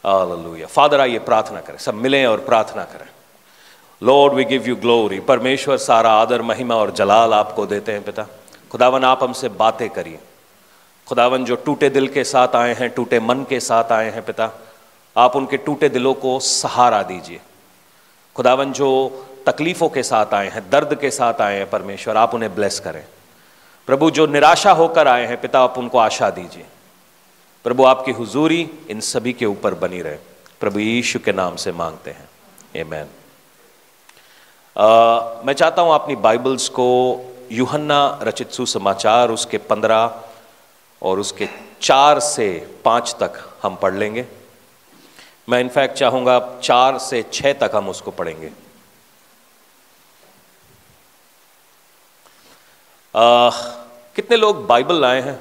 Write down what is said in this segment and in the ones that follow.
Hallelujah. Father आइए प्रार्थना करें, सब मिलें और प्रार्थना करें। Lord we give you glory. परमेश्वर सारा आदर महिमा और जलाल आपको देते हैं पिता। खुदावन आप हमसे बातें करिए। खुदावन जो टूटे दिल के साथ आए हैं, टूटे मन के साथ आए हैं पिता, आप उनके टूटे दिलों को सहारा दीजिए। खुदावन जो तकलीफ़ों के साथ आए हैं, दर्द के साथ आए हैं परमेश्वर, आप उन्हें ब्लेस करें। प्रभु जो निराशा होकर आए हैं पिता, आप उनको आशा दीजिए। प्रभु आपकी हुजूरी इन सभी के ऊपर बनी रहे, प्रभु यीशु के नाम से मांगते हैं, आमीन। मैं चाहता हूं अपनी बाइबल्स को यूहन्ना रचित सुसमाचार उसके 15 और उसके 4 से 5 तक हम पढ़ लेंगे। मैं इनफैक्ट चाहूंगा 4 से 6 तक हम उसको पढ़ेंगे। कितने लोग बाइबल लाए हैं?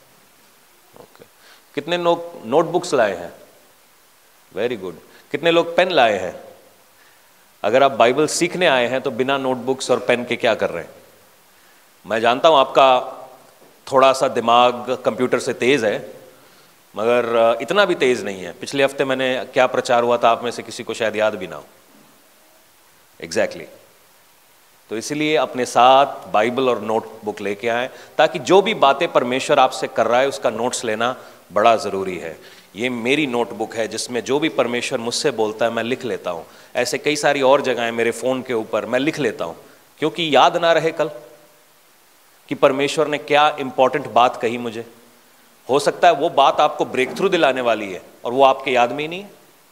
कितने लोग नोटबुक्स लाए हैं? Very good. कितने लोग पेन लाए हैं? अगर आप बाइबल सीखने आए हैं तो बिना नोटबुक्स और पेन के क्या कर रहे हैं? मैं जानता हूं आपका थोड़ा सा दिमाग कंप्यूटर से तेज है, मगर इतना भी तेज नहीं है। पिछले हफ्ते मैंने क्या प्रचार हुआ था, आप में से किसी को शायद याद भी ना हो। एग्जैक्टली। तो इसलिए अपने साथ बाइबल और नोटबुक लेके आए, ताकि जो भी बातें परमेश्वर आपसे कर रहा है उसका नोट्स लेना बड़ा ज़रूरी है। ये मेरी नोटबुक है जिसमें जो भी परमेश्वर मुझसे बोलता है मैं लिख लेता हूँ। ऐसे कई सारी और जगहें मेरे फ़ोन के ऊपर मैं लिख लेता हूँ, क्योंकि याद ना रहे कल कि परमेश्वर ने क्या इंपॉर्टेंट बात कही मुझे। हो सकता है वो बात आपको ब्रेक थ्रू दिलाने वाली है और वो आपके याद में ही नहीं है।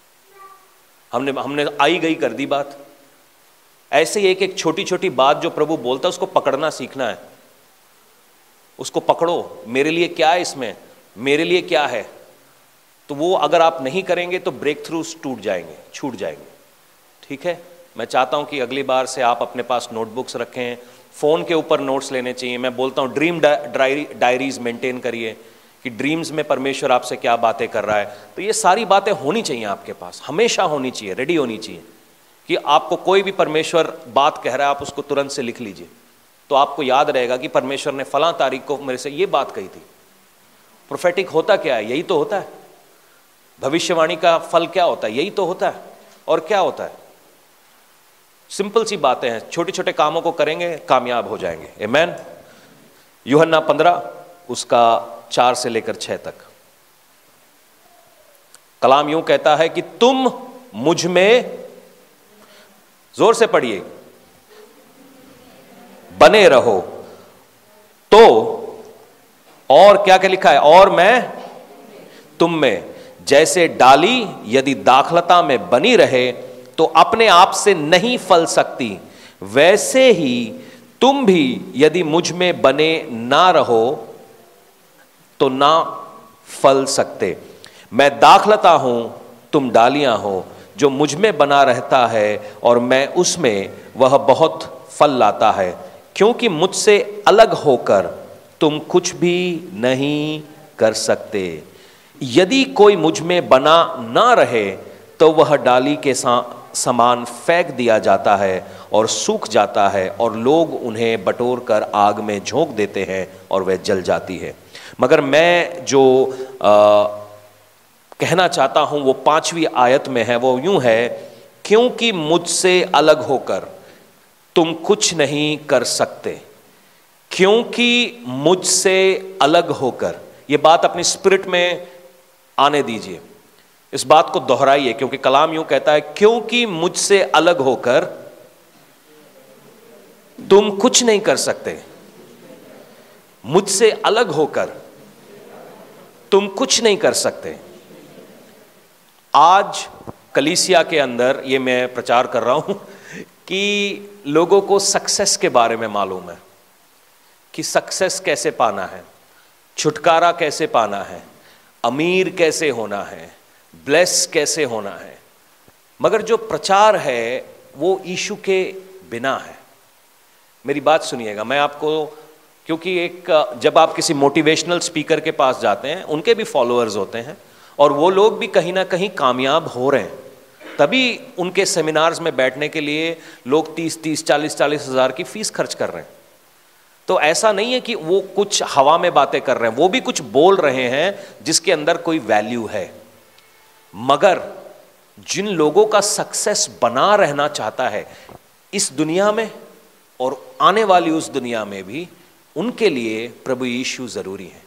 हमने आई गई कर दी बात। ऐसे ही एक छोटी छोटी बात जो प्रभु बोलता है उसको पकड़ना सीखना है। उसको पकड़ो, मेरे लिए क्या है इसमें, मेरे लिए क्या है। तो वो अगर आप नहीं करेंगे तो ब्रेक थ्रूज टूट जाएंगे, छूट जाएंगे। ठीक है, मैं चाहता हूं कि अगली बार से आप अपने पास नोटबुक्स रखें, फ़ोन के ऊपर नोट्स लेने चाहिए। मैं बोलता हूं ड्रीम डायरीज मेंटेन करिए कि ड्रीम्स में परमेश्वर आपसे क्या बातें कर रहा है। तो ये सारी बातें होनी चाहिए आपके पास, हमेशा होनी चाहिए, रेडी होनी चाहिए कि आपको कोई भी परमेश्वर बात कह रहा है आप उसको तुरंत से लिख लीजिए। तो आपको याद रहेगा कि परमेश्वर ने फलां तारीख को मेरे से ये बात कही थी। प्रोफेटिक होता क्या है? यही तो होता है। भविष्यवाणी का फल क्या होता है? यही तो होता है। और क्या होता है? सिंपल सी बातें हैं, छोटे छोटे कामों को करेंगे कामयाब हो जाएंगे। आमीन। यूहन्ना 15 उसका 4 से लेकर 6 तक कलाम यूं कहता है कि तुम मुझ में, जोर से पढ़िए, बने रहो तो, और क्या क्या लिखा है, और मैं तुम में। जैसे डाली यदि दाखलता में बनी रहे तो अपने आप से नहीं फल सकती, वैसे ही तुम भी यदि मुझ में बने ना रहो तो ना फल सकते। मैं दाखलता हूं, तुम डालियां हो। जो मुझ में बना रहता है और मैं उसमें, वह बहुत फल लाता है, क्योंकि मुझसे अलग होकर तुम कुछ भी नहीं कर सकते। यदि कोई मुझ में बना ना रहे तो वह डाली के समान फेंक दिया जाता है और सूख जाता है, और लोग उन्हें बटोर कर आग में झोंक देते हैं और वह जल जाती है। मगर मैं जो कहना चाहता हूं वो 5वीं आयत में है, वो यूं है, क्योंकि मुझसे अलग होकर तुम कुछ नहीं कर सकते। क्योंकि मुझसे अलग होकर, ये बात अपनी स्पिरिट में आने दीजिए, इस बात को दोहराइए, क्योंकि कलाम यूं कहता है, क्योंकि मुझसे अलग होकर तुम कुछ नहीं कर सकते। मुझसे अलग होकर तुम कुछ नहीं कर सकते। आज कलीसिया के अंदर ये मैं प्रचार कर रहा हूं कि लोगों को सक्सेस के बारे में मालूम है कि सक्सेस कैसे पाना है, छुटकारा कैसे पाना है, अमीर कैसे होना है, ब्लेस कैसे होना है। मगर जो प्रचार है वो यीशु के बिना है। मेरी बात सुनिएगा, मैं आपको, क्योंकि जब आप किसी मोटिवेशनल स्पीकर के पास जाते हैं, उनके भी फॉलोअर्स होते हैं और वो लोग भी कहीं ना कहीं कामयाब हो रहे हैं, तभी उनके सेमिनार्स में बैठने के लिए लोग 30-30, 40-40 हज़ार की फीस खर्च कर रहे हैं। तो ऐसा नहीं है कि वो कुछ हवा में बातें कर रहे हैं, वो भी कुछ बोल रहे हैं जिसके अंदर कोई वैल्यू है। मगर जिन लोगों का सक्सेस बना रहना चाहता है इस दुनिया में और आने वाली उस दुनिया में भी, उनके लिए प्रभु यीशु जरूरी है।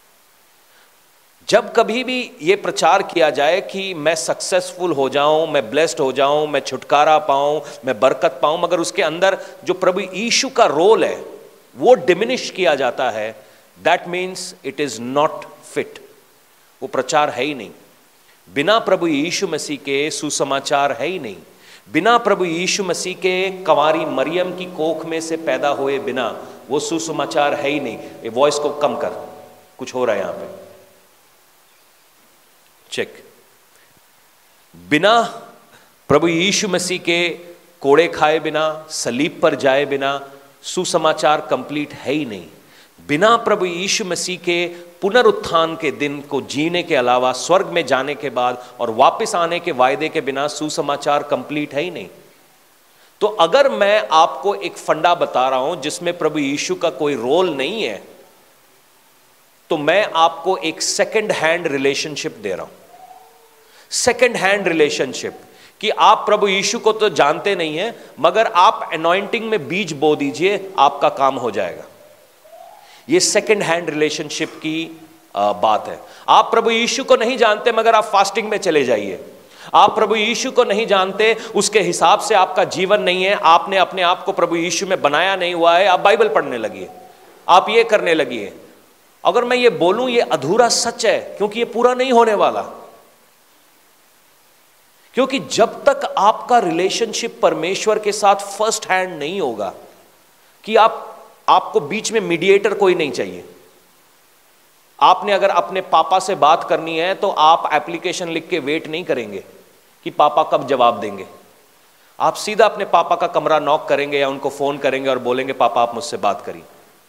जब कभी भी ये प्रचार किया जाए कि मैं सक्सेसफुल हो जाऊं, मैं ब्लेस्ड हो जाऊं, मैं छुटकारा पाऊं, मैं बरकत पाऊं, मगर उसके अंदर जो प्रभु यीशु का रोल है वो डिमिनिश किया जाता है, that means it is not fit. वो प्रचार है ही नहीं। बिना प्रभु यीशु मसीह के सुसमाचार है ही नहीं। बिना प्रभु यीशु मसीह के कंवारी मरियम की कोख में से पैदा हुए बिना वो सुसमाचार है ही नहीं। ये वॉइस को कम कर, कुछ हो रहा है यहां पे, चेक। बिना प्रभु यीशु मसीह के कोड़े खाए बिना, सलीब पर जाए बिना सुसमाचार कंप्लीट है ही नहीं। बिना प्रभु यीशु मसीह के पुनरुत्थान के दिन को जीने के अलावा, स्वर्ग में जाने के बाद और वापस आने के वायदे के बिना सुसमाचार कंप्लीट है ही नहीं। तो अगर मैं आपको एक फंडा बता रहा हूं जिसमें प्रभु यीशु का कोई रोल नहीं है, तो मैं आपको एक सेकंड हैंड रिलेशनशिप दे रहा हूं। सेकंड हैंड रिलेशनशिप कि आप प्रभु यीशु को तो जानते नहीं हैं, मगर आप अनॉइंटिंग में बीज बो दीजिए, आपका काम हो जाएगा। ये सेकंड हैंड रिलेशनशिप की बात है। आप प्रभु यीशु को नहीं जानते, मगर आप फास्टिंग में चले जाइए। आप प्रभु यीशु को नहीं जानते, उसके हिसाब से आपका जीवन नहीं है, आपने अपने आप को प्रभु यीशु में बनाया नहीं हुआ है, आप बाइबल पढ़ने लगिए, आप ये करने लगिए। अगर मैं ये बोलूं ये अधूरा सच है, क्योंकि ये पूरा नहीं होने वाला। क्योंकि जब तक आपका रिलेशनशिप परमेश्वर के साथ फर्स्ट हैंड नहीं होगा, कि आपको बीच में मीडिएटर कोई नहीं चाहिए। आपने अगर अपने पापा से बात करनी है तो आप एप्लीकेशन लिख के वेट नहीं करेंगे कि पापा कब जवाब देंगे। आप सीधा अपने पापा का कमरा नॉक करेंगे या उनको फोन करेंगे और बोलेंगे पापा आप मुझसे बात करिए।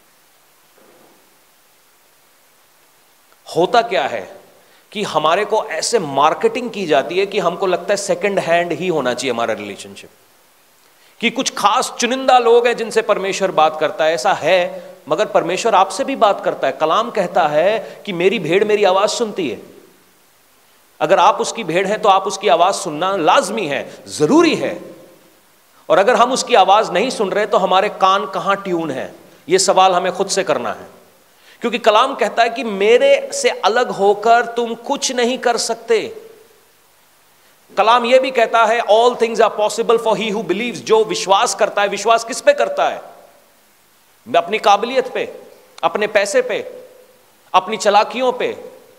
होता क्या है कि हमारे को ऐसे मार्केटिंग की जाती है कि हमको लगता है सेकंड हैंड ही होना चाहिए हमारा रिलेशनशिप, कि कुछ खास चुनिंदा लोग हैं जिनसे परमेश्वर बात करता है। ऐसा है, मगर परमेश्वर आपसे भी बात करता है। कलाम कहता है कि मेरी भेड़ मेरी आवाज सुनती है। अगर आप उसकी भेड़ हैं तो आप उसकी आवाज सुनना लाजमी है, जरूरी है। और अगर हम उसकी आवाज नहीं सुन रहे तो हमारे कान कहां ट्यून है, यह सवाल हमें खुद से करना है। क्योंकि कलाम कहता है कि मेरे से अलग होकर तुम कुछ नहीं कर सकते। कलाम यह भी कहता है all things are possible for he who believes. जो विश्वास करता है, विश्वास किस पे करता है? अपनी काबिलियत पे, अपने पैसे पे, अपनी चालाकियों पे।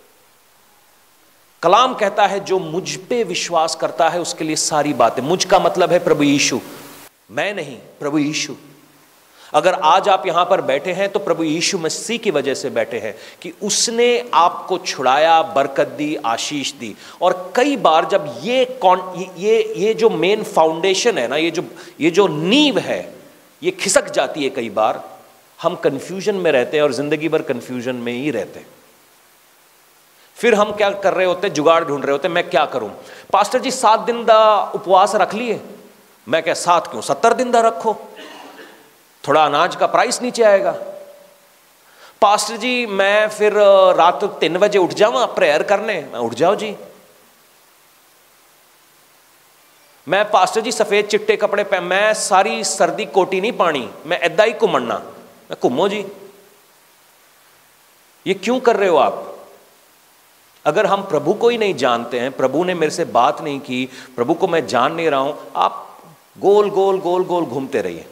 कलाम कहता है जो मुझ पे विश्वास करता है उसके लिए सारी बातें। मुझ का मतलब है प्रभु यीशु, मैं नहीं, प्रभु यीशु। अगर आज आप यहां पर बैठे हैं तो प्रभु यीशु मसीह की वजह से बैठे हैं कि उसने आपको छुड़ाया, बरकत दी, आशीष दी। और कई बार जब ये जो मेन फाउंडेशन है ना, ये जो नींव है, ये खिसक जाती है, कई बार हम कंफ्यूजन में रहते हैं और जिंदगी भर कंफ्यूजन में ही रहते हैं। फिर हम क्या कर रहे होते हैं? जुगाड़ ढूंढ रहे होते हैं, मैं क्या करूं? पास्टर जी 7 दिन का उपवास रख लिए। मैं क्या 7 क्यों, 70 दिन का रखो, थोड़ा अनाज का प्राइस नीचे आएगा। पास्टर जी मैं फिर रात 3 बजे उठ जाऊं प्रेयर करने। मैं उठ जाओ जी। मैं पास्टर जी सफेद चिट्टे कपड़े पहन, मैं सारी सर्दी कोटी नहीं पानी, मैं ऐदा ही घूमना। मैं घूमो जी। ये क्यों कर रहे हो आप? अगर हम प्रभु को ही नहीं जानते हैं, प्रभु ने मेरे से बात नहीं की, प्रभु को मैं जान नहीं रहा हूं, आप गोल गोल गोल गोल घूमते रहिए,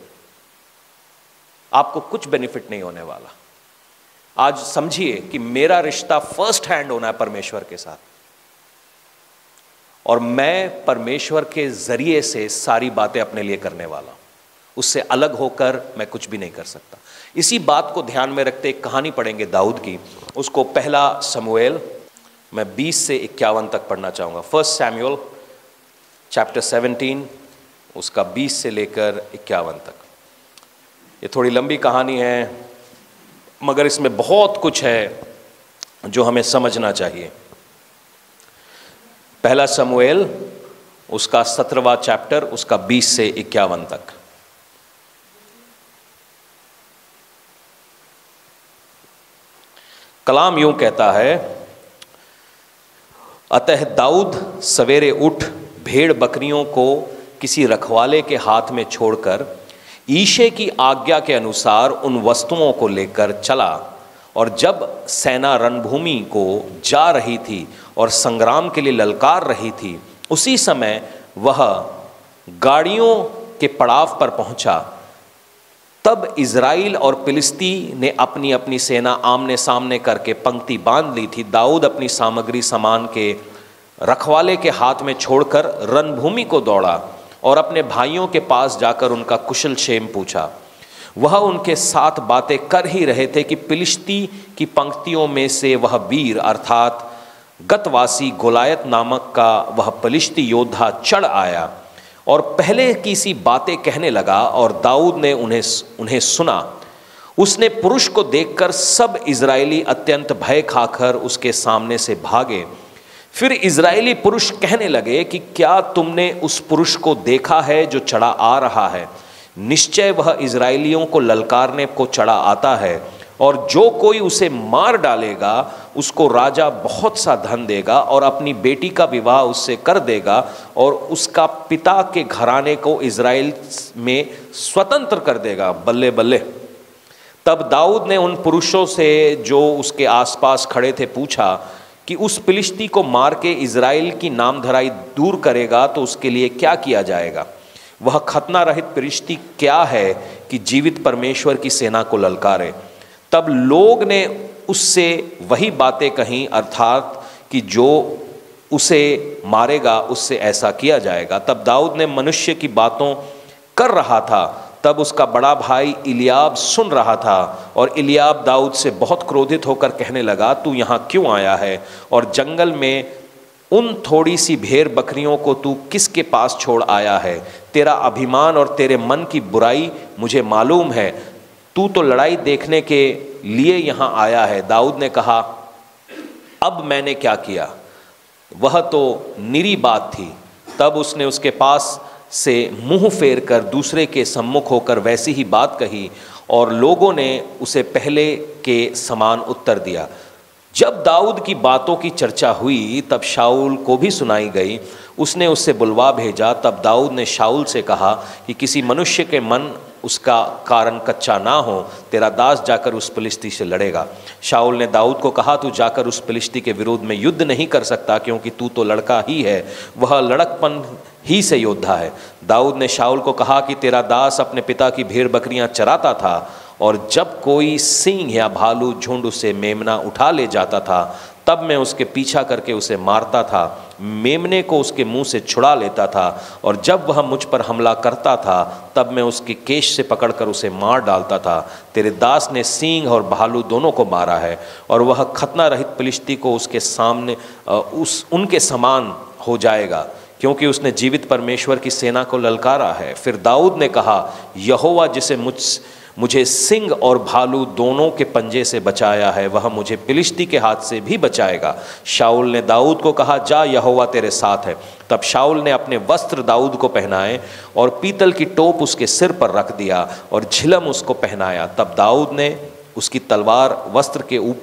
आपको कुछ बेनिफिट नहीं होने वाला। आज समझिए कि मेरा रिश्ता फर्स्ट हैंड होना है परमेश्वर के साथ, और मैं परमेश्वर के जरिए से सारी बातें अपने लिए करने वाला हूं। उससे अलग होकर मैं कुछ भी नहीं कर सकता। इसी बात को ध्यान में रखते एक कहानी पढ़ेंगे दाऊद की। उसको पहला शमूएल, मैं 20 से 51 तक पढ़ना चाहूँगा। 1 सैमुएल चैप्टर 17 उसका 20 से लेकर 51 तक। ये थोड़ी लंबी कहानी है, मगर इसमें बहुत कुछ है जो हमें समझना चाहिए। पहला शमूएल उसका 17वां चैप्टर, उसका 20 से 51 तक। कलाम यूं कहता है, अतः दाऊद सवेरे उठ भेड़ बकरियों को किसी रखवाले के हाथ में छोड़कर ईशे की आज्ञा के अनुसार उन वस्तुओं को लेकर चला, और जब सेना रणभूमि को जा रही थी और संग्राम के लिए ललकार रही थी, उसी समय वह गाड़ियों के पड़ाव पर पहुंचा। तब इज़राइल और फिलिस्ती ने अपनी अपनी सेना आमने सामने करके पंक्ति बांध ली थी। दाऊद अपनी सामग्री सामान के रखवाले के हाथ में छोड़कर रणभूमि को दौड़ा और अपने भाइयों के पास जाकर उनका कुशल क्षेम पूछा। वह उनके साथ बातें कर ही रहे थे कि फिलिस्ती की पंक्तियों में से वह वीर अर्थात गतवासी गोलायत नामक का वह फिलिस्ती योद्धा चढ़ आया और पहले की सी बातें कहने लगा, और दाऊद ने उन्हें सुना। उसने पुरुष को देखकर सब इज़राइली अत्यंत भय खाकर उसके सामने से भागे। फिर इज़राइली पुरुष कहने लगे कि क्या तुमने उस पुरुष को देखा है जो चढ़ा आ रहा है? निश्चय वह इज़राइलियों को ललकारने को चढ़ा आता है, और जो कोई उसे मार डालेगा उसको राजा बहुत सा धन देगा और अपनी बेटी का विवाह उससे कर देगा, और उसका पिता के घराने को इज़राइल में स्वतंत्र कर देगा। बल्ले बल्ले। तब दाऊद ने उन पुरुषों से जो उसके आसपास खड़े थे पूछा कि उस फिलिस्ती को मार के इज़राइल की नामधराई दूर करेगा तो उसके लिए क्या किया जाएगा? वह खतना रहित फिलिस्ती क्या है कि जीवित परमेश्वर की सेना को ललकारे? तब लोग ने उससे वही बातें कहीं, अर्थात कि जो उसे मारेगा उससे ऐसा किया जाएगा। तब दाऊद ने मनुष्य की बातों कर रहा था, तब उसका बड़ा भाई इलियाब सुन रहा था, और इलियाब दाऊद से बहुत क्रोधित होकर कहने लगा, तू यहाँ क्यों आया है? और जंगल में उन थोड़ी सी भेड़ बकरियों को तू किसके पास छोड़ आया है? तेरा अभिमान और तेरे मन की बुराई मुझे मालूम है। तू तो लड़ाई देखने के लिए यहाँ आया है। दाऊद ने कहा, अब मैंने क्या किया? वह तो निरी बात थी। तब उसने उसके पास से मुंह फेर कर दूसरे के सम्मुख होकर वैसी ही बात कही, और लोगों ने उसे पहले के समान उत्तर दिया। जब दाऊद की बातों की चर्चा हुई तब शाऊल को भी सुनाई गई। उसने उससे बुलवा भेजा। तब दाऊद ने शाऊल से कहा कि किसी मनुष्य के मन उसका कारण कच्चा ना हो, तेरा दास जाकर उस फिलिस्ती से लड़ेगा। शाऊल ने दाऊद को कहा, तू जाकर उस फिलिस्ती के विरोध में युद्ध नहीं कर सकता, क्योंकि तू तो लड़का ही है, वह लड़कपन ही से योद्धा है। दाऊद ने शाऊल को कहा कि तेरा दास अपने पिता की भेड़ बकरियां चराता था, और जब कोई सिंह या भालू झुंड उसे मेमना उठा ले जाता था तब मैं उसके पीछा करके उसे मारता था, मेमने को उसके मुंह से छुड़ा लेता था, और जब वह मुझ पर हमला करता था तब मैं उसके केश से पकड़कर उसे मार डालता था। तेरे दास ने सिंह और भालू दोनों को मारा है, और वह खतना रहित फिलिस्ती को उसके सामने उनके समान हो जाएगा, क्योंकि उसने जीवित परमेश्वर की सेना को ललकारा है। फिर दाऊद ने कहा, यहोवा जिसे मुझे सिंह और भालू दोनों के पंजे से बचाया है, वह मुझे फिलिस्ती के हाथ से भी बचाएगा। शाऊल ने दाऊद को कहा, जा, यहोवा तेरे साथ है। तब शाऊल ने अपने वस्त्र दाऊद को पहनाए और पीतल की टोप उसके सिर पर रख दिया और झिलम उसको पहनाया। तब दाऊद ने उसकी तलवार वस्त्र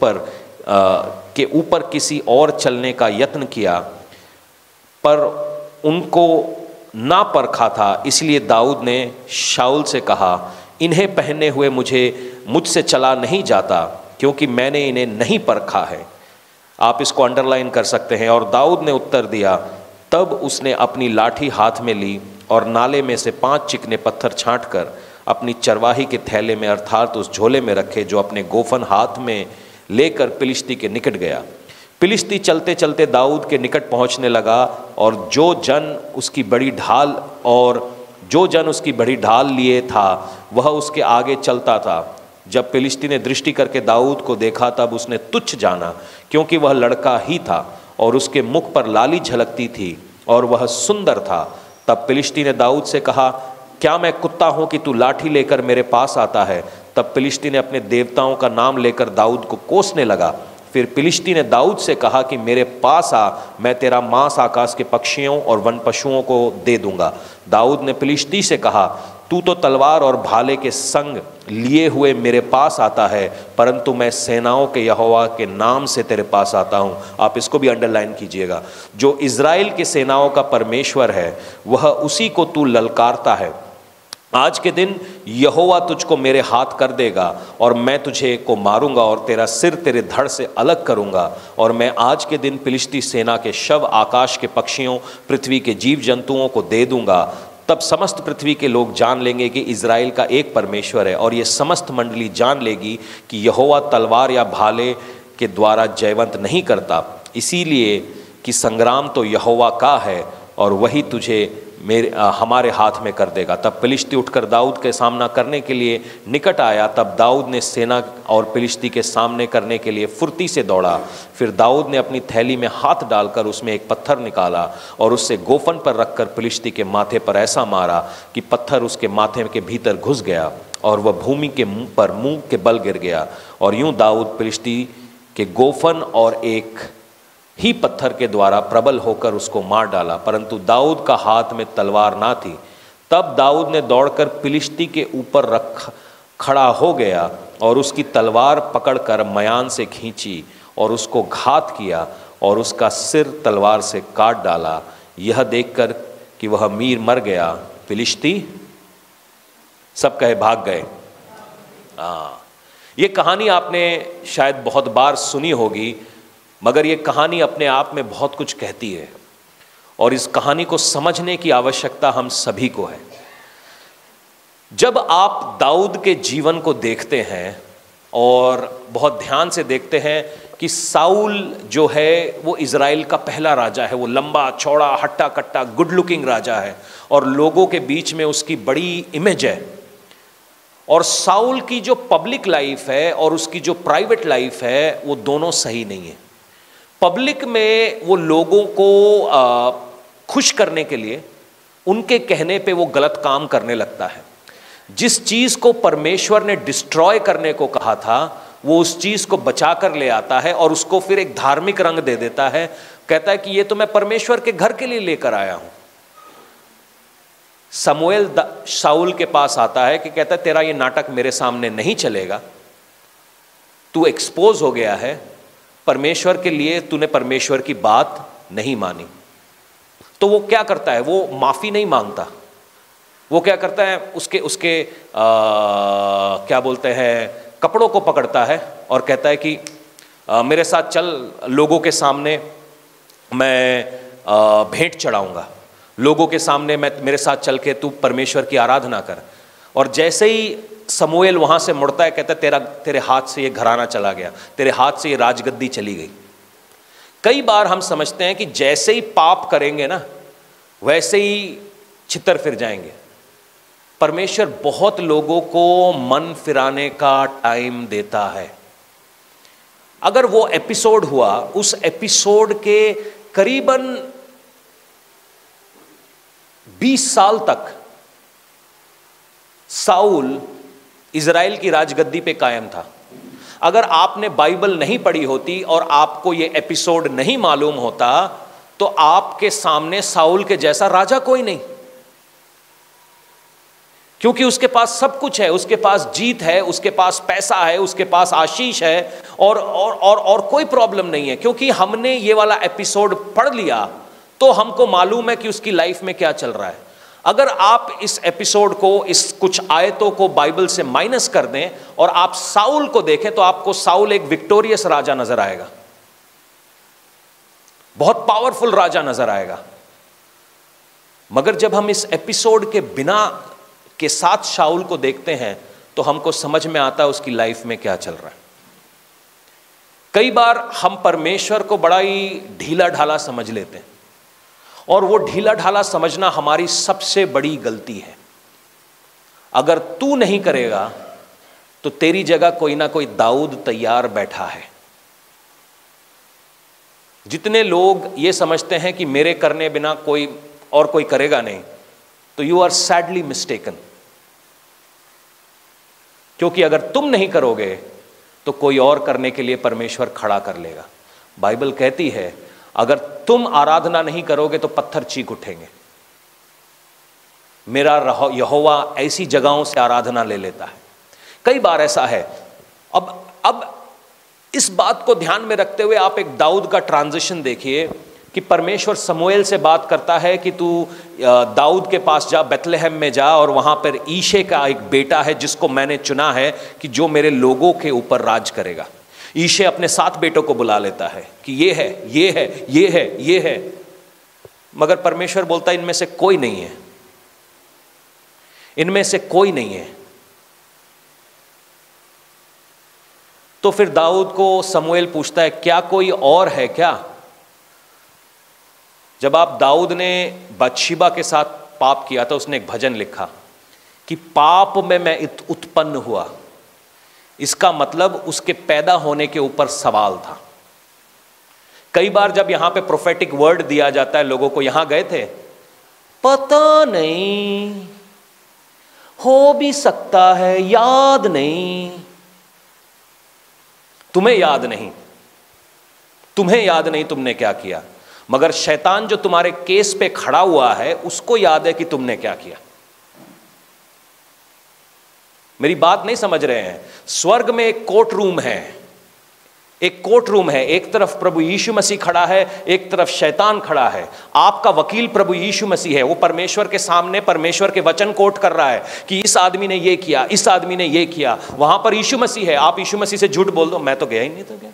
के ऊपर किसी और चलने का यत्न किया, पर उनको ना परखा था। इसलिए दाऊद ने शाऊल से कहा, इन्हें पहने हुए मुझसे चला नहीं जाता, क्योंकि मैंने इन्हें नहीं परखा है। आप इसको अंडरलाइन कर सकते हैं। और दाऊद ने उत्तर दिया, तब उसने अपनी लाठी हाथ में ली और नाले में से 5 चिकने पत्थर छांटकर अपनी चरवाही के थैले में अर्थात उस झोले में रखे, जो अपने गोफन हाथ में लेकर फिलिस्ती के निकट गया। फिलिस्ती चलते चलते दाऊद के निकट पहुंचने लगा, और जो जन उसकी बड़ी ढाल लिए था वह उसके आगे चलता था। जब फिलिस्ती ने दृष्टि करके दाऊद को देखा तब उसने तुच्छ जाना, क्योंकि वह लड़का ही था और उसके मुख पर लाली झलकती थी और वह सुंदर था। तब फिलिस्ती ने दाऊद से कहा, क्या मैं कुत्ता हूँ कि तू लाठी लेकर मेरे पास आता है? तब फिलिस्ती ने अपने देवताओं का नाम लेकर दाऊद को कोसने लगा। फिर फिलिस्ती ने दाऊद से कहा कि मेरे पास आ, मैं तेरा मांस आकाश के पक्षियों और वन पशुओं को दे दूंगा। दाऊद ने फिलिस्ती से कहा, तू तो तलवार और भाले के संग लिए हुए मेरे पास आता है, परंतु मैं सेनाओं के यहोवा के नाम से तेरे पास आता हूँ। आप इसको भी अंडरलाइन कीजिएगा। जो इज़राइल के सेनाओं का परमेश्वर है, वह उसी को तू ललकारता है। आज के दिन यहोवा तुझको मेरे हाथ कर देगा और मैं तुझे को मारूंगा और तेरा सिर तेरे धड़ से अलग करूंगा। और मैं आज के दिन फिलिस्ती सेना के शव आकाश के पक्षियों, पृथ्वी के जीव जंतुओं को दे दूंगा। तब समस्त पृथ्वी के लोग जान लेंगे कि इज़राइल का एक परमेश्वर है, और ये समस्त मंडली जान लेगी कि यहोवा तलवार या भाले के द्वारा जयवंत नहीं करता, इसीलिए कि संग्राम तो यहोवा का है और वही तुझे हमारे हाथ में कर देगा। तब फिलिस्ती उठकर दाऊद के सामना करने के लिए निकट आया। तब दाऊद ने सेना और फिलिस्ती के सामने करने के लिए फुर्ती से दौड़ा। फिर दाऊद ने अपनी थैली में हाथ डालकर उसमें एक पत्थर निकाला और उससे गोफन पर रखकर फिलिस्ती के माथे पर ऐसा मारा कि पत्थर उसके माथे के भीतर घुस गया और वह भूमि के मुंह के बल गिर गया। और यूं दाऊद फिलिस्ती के गोफन और एक ही पत्थर के द्वारा प्रबल होकर उसको मार डाला, परंतु दाऊद का हाथ में तलवार ना थी। तब दाऊद ने दौड़कर फिलिस्ती के ऊपर खड़ा हो गया और उसकी तलवार पकड़कर मयान से खींची और उसको घात किया और उसका सिर तलवार से काट डाला। यह देखकर कि वह मीर मर गया, फिलिस्ती सब कहे भाग गए। ये कहानी आपने शायद बहुत बार सुनी होगी, मगर ये कहानी अपने आप में बहुत कुछ कहती है और इस कहानी को समझने की आवश्यकता हम सभी को है। जब आप दाऊद के जीवन को देखते हैं और बहुत ध्यान से देखते हैं कि साउल जो है वो इज़राइल का पहला राजा है, वो लंबा चौड़ा हट्टा कट्टा गुड लुकिंग राजा है और लोगों के बीच में उसकी बड़ी इमेज है। और साउल की जो पब्लिक लाइफ है और उसकी जो प्राइवेट लाइफ है वो दोनों सही नहीं है। पब्लिक में वो लोगों को खुश करने के लिए उनके कहने पे वो गलत काम करने लगता है। जिस चीज़ को परमेश्वर ने डिस्ट्रॉय करने को कहा था वो उस चीज़ को बचा कर ले आता है और उसको फिर एक धार्मिक रंग दे देता है। कहता है कि ये तो मैं परमेश्वर के घर के लिए लेकर आया हूं। समूएल शाऊल के पास आता है कि कहता है तेरा ये नाटक मेरे सामने नहीं चलेगा, तू एक्सपोज हो गया है, परमेश्वर के लिए तूने परमेश्वर की बात नहीं मानी। तो वो क्या करता है, वो माफ़ी नहीं मांगता। वो क्या करता है, उसके क्या बोलते हैं, कपड़ों को पकड़ता है और कहता है कि मेरे साथ चल, लोगों के सामने मैं भेंट चढ़ाऊंगा, लोगों के सामने मेरे साथ चल के तू परमेश्वर की आराधना कर। और जैसे ही समूएल वहाँ से मुड़ता है, कहता है तेरे हाथ से ये घराना चला गया, तेरे हाथ से ये राजगद्दी चली गई। कई बार हम समझते हैं कि जैसे ही पाप करेंगे ना वैसे ही छितर फिर जाएंगे। परमेश्वर बहुत लोगों को मन फिराने का टाइम देता है। अगर वो एपिसोड हुआ, उस एपिसोड के करीबन 20 साल तक साउल इज़राइल की राजगद्दी पे कायम था। अगर आपने बाइबल नहीं पढ़ी होती और आपको ये एपिसोड नहीं मालूम होता तो आपके सामने साउल के जैसा राजा कोई नहीं, क्योंकि उसके पास सब कुछ है, उसके पास जीत है, उसके पास पैसा है, उसके पास आशीष है और कोई प्रॉब्लम नहीं है। क्योंकि हमने ये वाला एपिसोड पढ़ लिया तो हमको मालूम है कि उसकी लाइफ में क्या चल रहा है। अगर आप इस एपिसोड को, इस कुछ आयतों को बाइबल से माइनस कर दें और आप साउल को देखें तो आपको साउल एक विक्टोरियस राजा नजर आएगा, बहुत पावरफुल राजा नजर आएगा। मगर जब हम इस एपिसोड के बिना के साथ शाऊल को देखते हैं तो हमको समझ में आता है उसकी लाइफ में क्या चल रहा है। कई बार हम परमेश्वर को बड़ा ही ढीला ढाला समझ लेते हैं और वो ढीला ढाला समझना हमारी सबसे बड़ी गलती है। अगर तू नहीं करेगा तो तेरी जगह कोई ना कोई दाऊद तैयार बैठा है। जितने लोग ये समझते हैं कि मेरे करने बिना कोई और कोई करेगा नहीं, तो यू आर सैडली मिस्टेकन। क्योंकि अगर तुम नहीं करोगे तो कोई और करने के लिए परमेश्वर खड़ा कर लेगा। बाइबल कहती है अगर तुम आराधना नहीं करोगे तो पत्थर चीख उठेंगे। मेरा यहोवा ऐसी जगहों से आराधना ले लेता है। कई बार ऐसा है। अब इस बात को ध्यान में रखते हुए आप एक दाऊद का ट्रांजिशन देखिए कि परमेश्वर समूएल से बात करता है कि तू दाऊद के पास जा, बेथलेहम में जा, और वहाँ पर ईशे का एक बेटा है जिसको मैंने चुना है कि जो मेरे लोगों के ऊपर राज करेगा। ईशे अपने 7 बेटों को बुला लेता है कि ये है, ये है, ये है, ये है, मगर परमेश्वर बोलता है इनमें से कोई नहीं है, इनमें से कोई नहीं है। तो फिर दाऊद को समूएल पूछता है क्या कोई और है क्या? जब आप दाऊद ने बत्शेबा के साथ पाप किया था, उसने एक भजन लिखा कि पाप में मैं उत्पन्न हुआ। इसका मतलब उसके पैदा होने के ऊपर सवाल था। कई बार जब यहां पे प्रोफेटिक वर्ड दिया जाता है लोगों को, यहां गए थे, पता नहीं, हो भी सकता है, याद नहीं। तुम्हें याद नहीं, तुम्हें याद नहीं तुमने क्या किया, मगर शैतान जो तुम्हारे केस पे खड़ा हुआ है उसको याद है कि तुमने क्या किया। मेरी बात नहीं समझ रहे हैं। स्वर्ग में एक कोर्ट रूम है, एक कोर्ट रूम है। एक तरफ प्रभु यीशु मसीह खड़ा है, एक तरफ शैतान खड़ा है। आपका वकील प्रभु यीशु मसीह है। वो परमेश्वर के सामने परमेश्वर के वचन कोर्ट कर रहा है कि इस आदमी ने ये किया, इस आदमी ने ये किया। वहां पर यीशु मसीह है। आप यीशु मसीह से झूठ बोल दो, मैं तो गया ही नहीं, तो गया।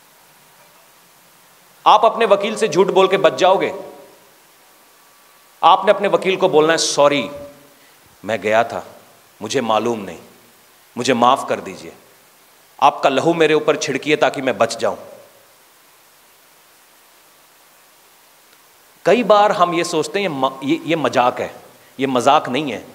आप अपने वकील से झूठ बोल के बच जाओगे? आपने अपने वकील को बोलना है सॉरी, मैं गया था, मुझे मालूम नहीं, मुझे माफ कर दीजिए, आपका लहू मेरे ऊपर छिड़किए ताकि मैं बच जाऊं। कई बार हम ये सोचते हैं ये मजाक है। ये मजाक नहीं है।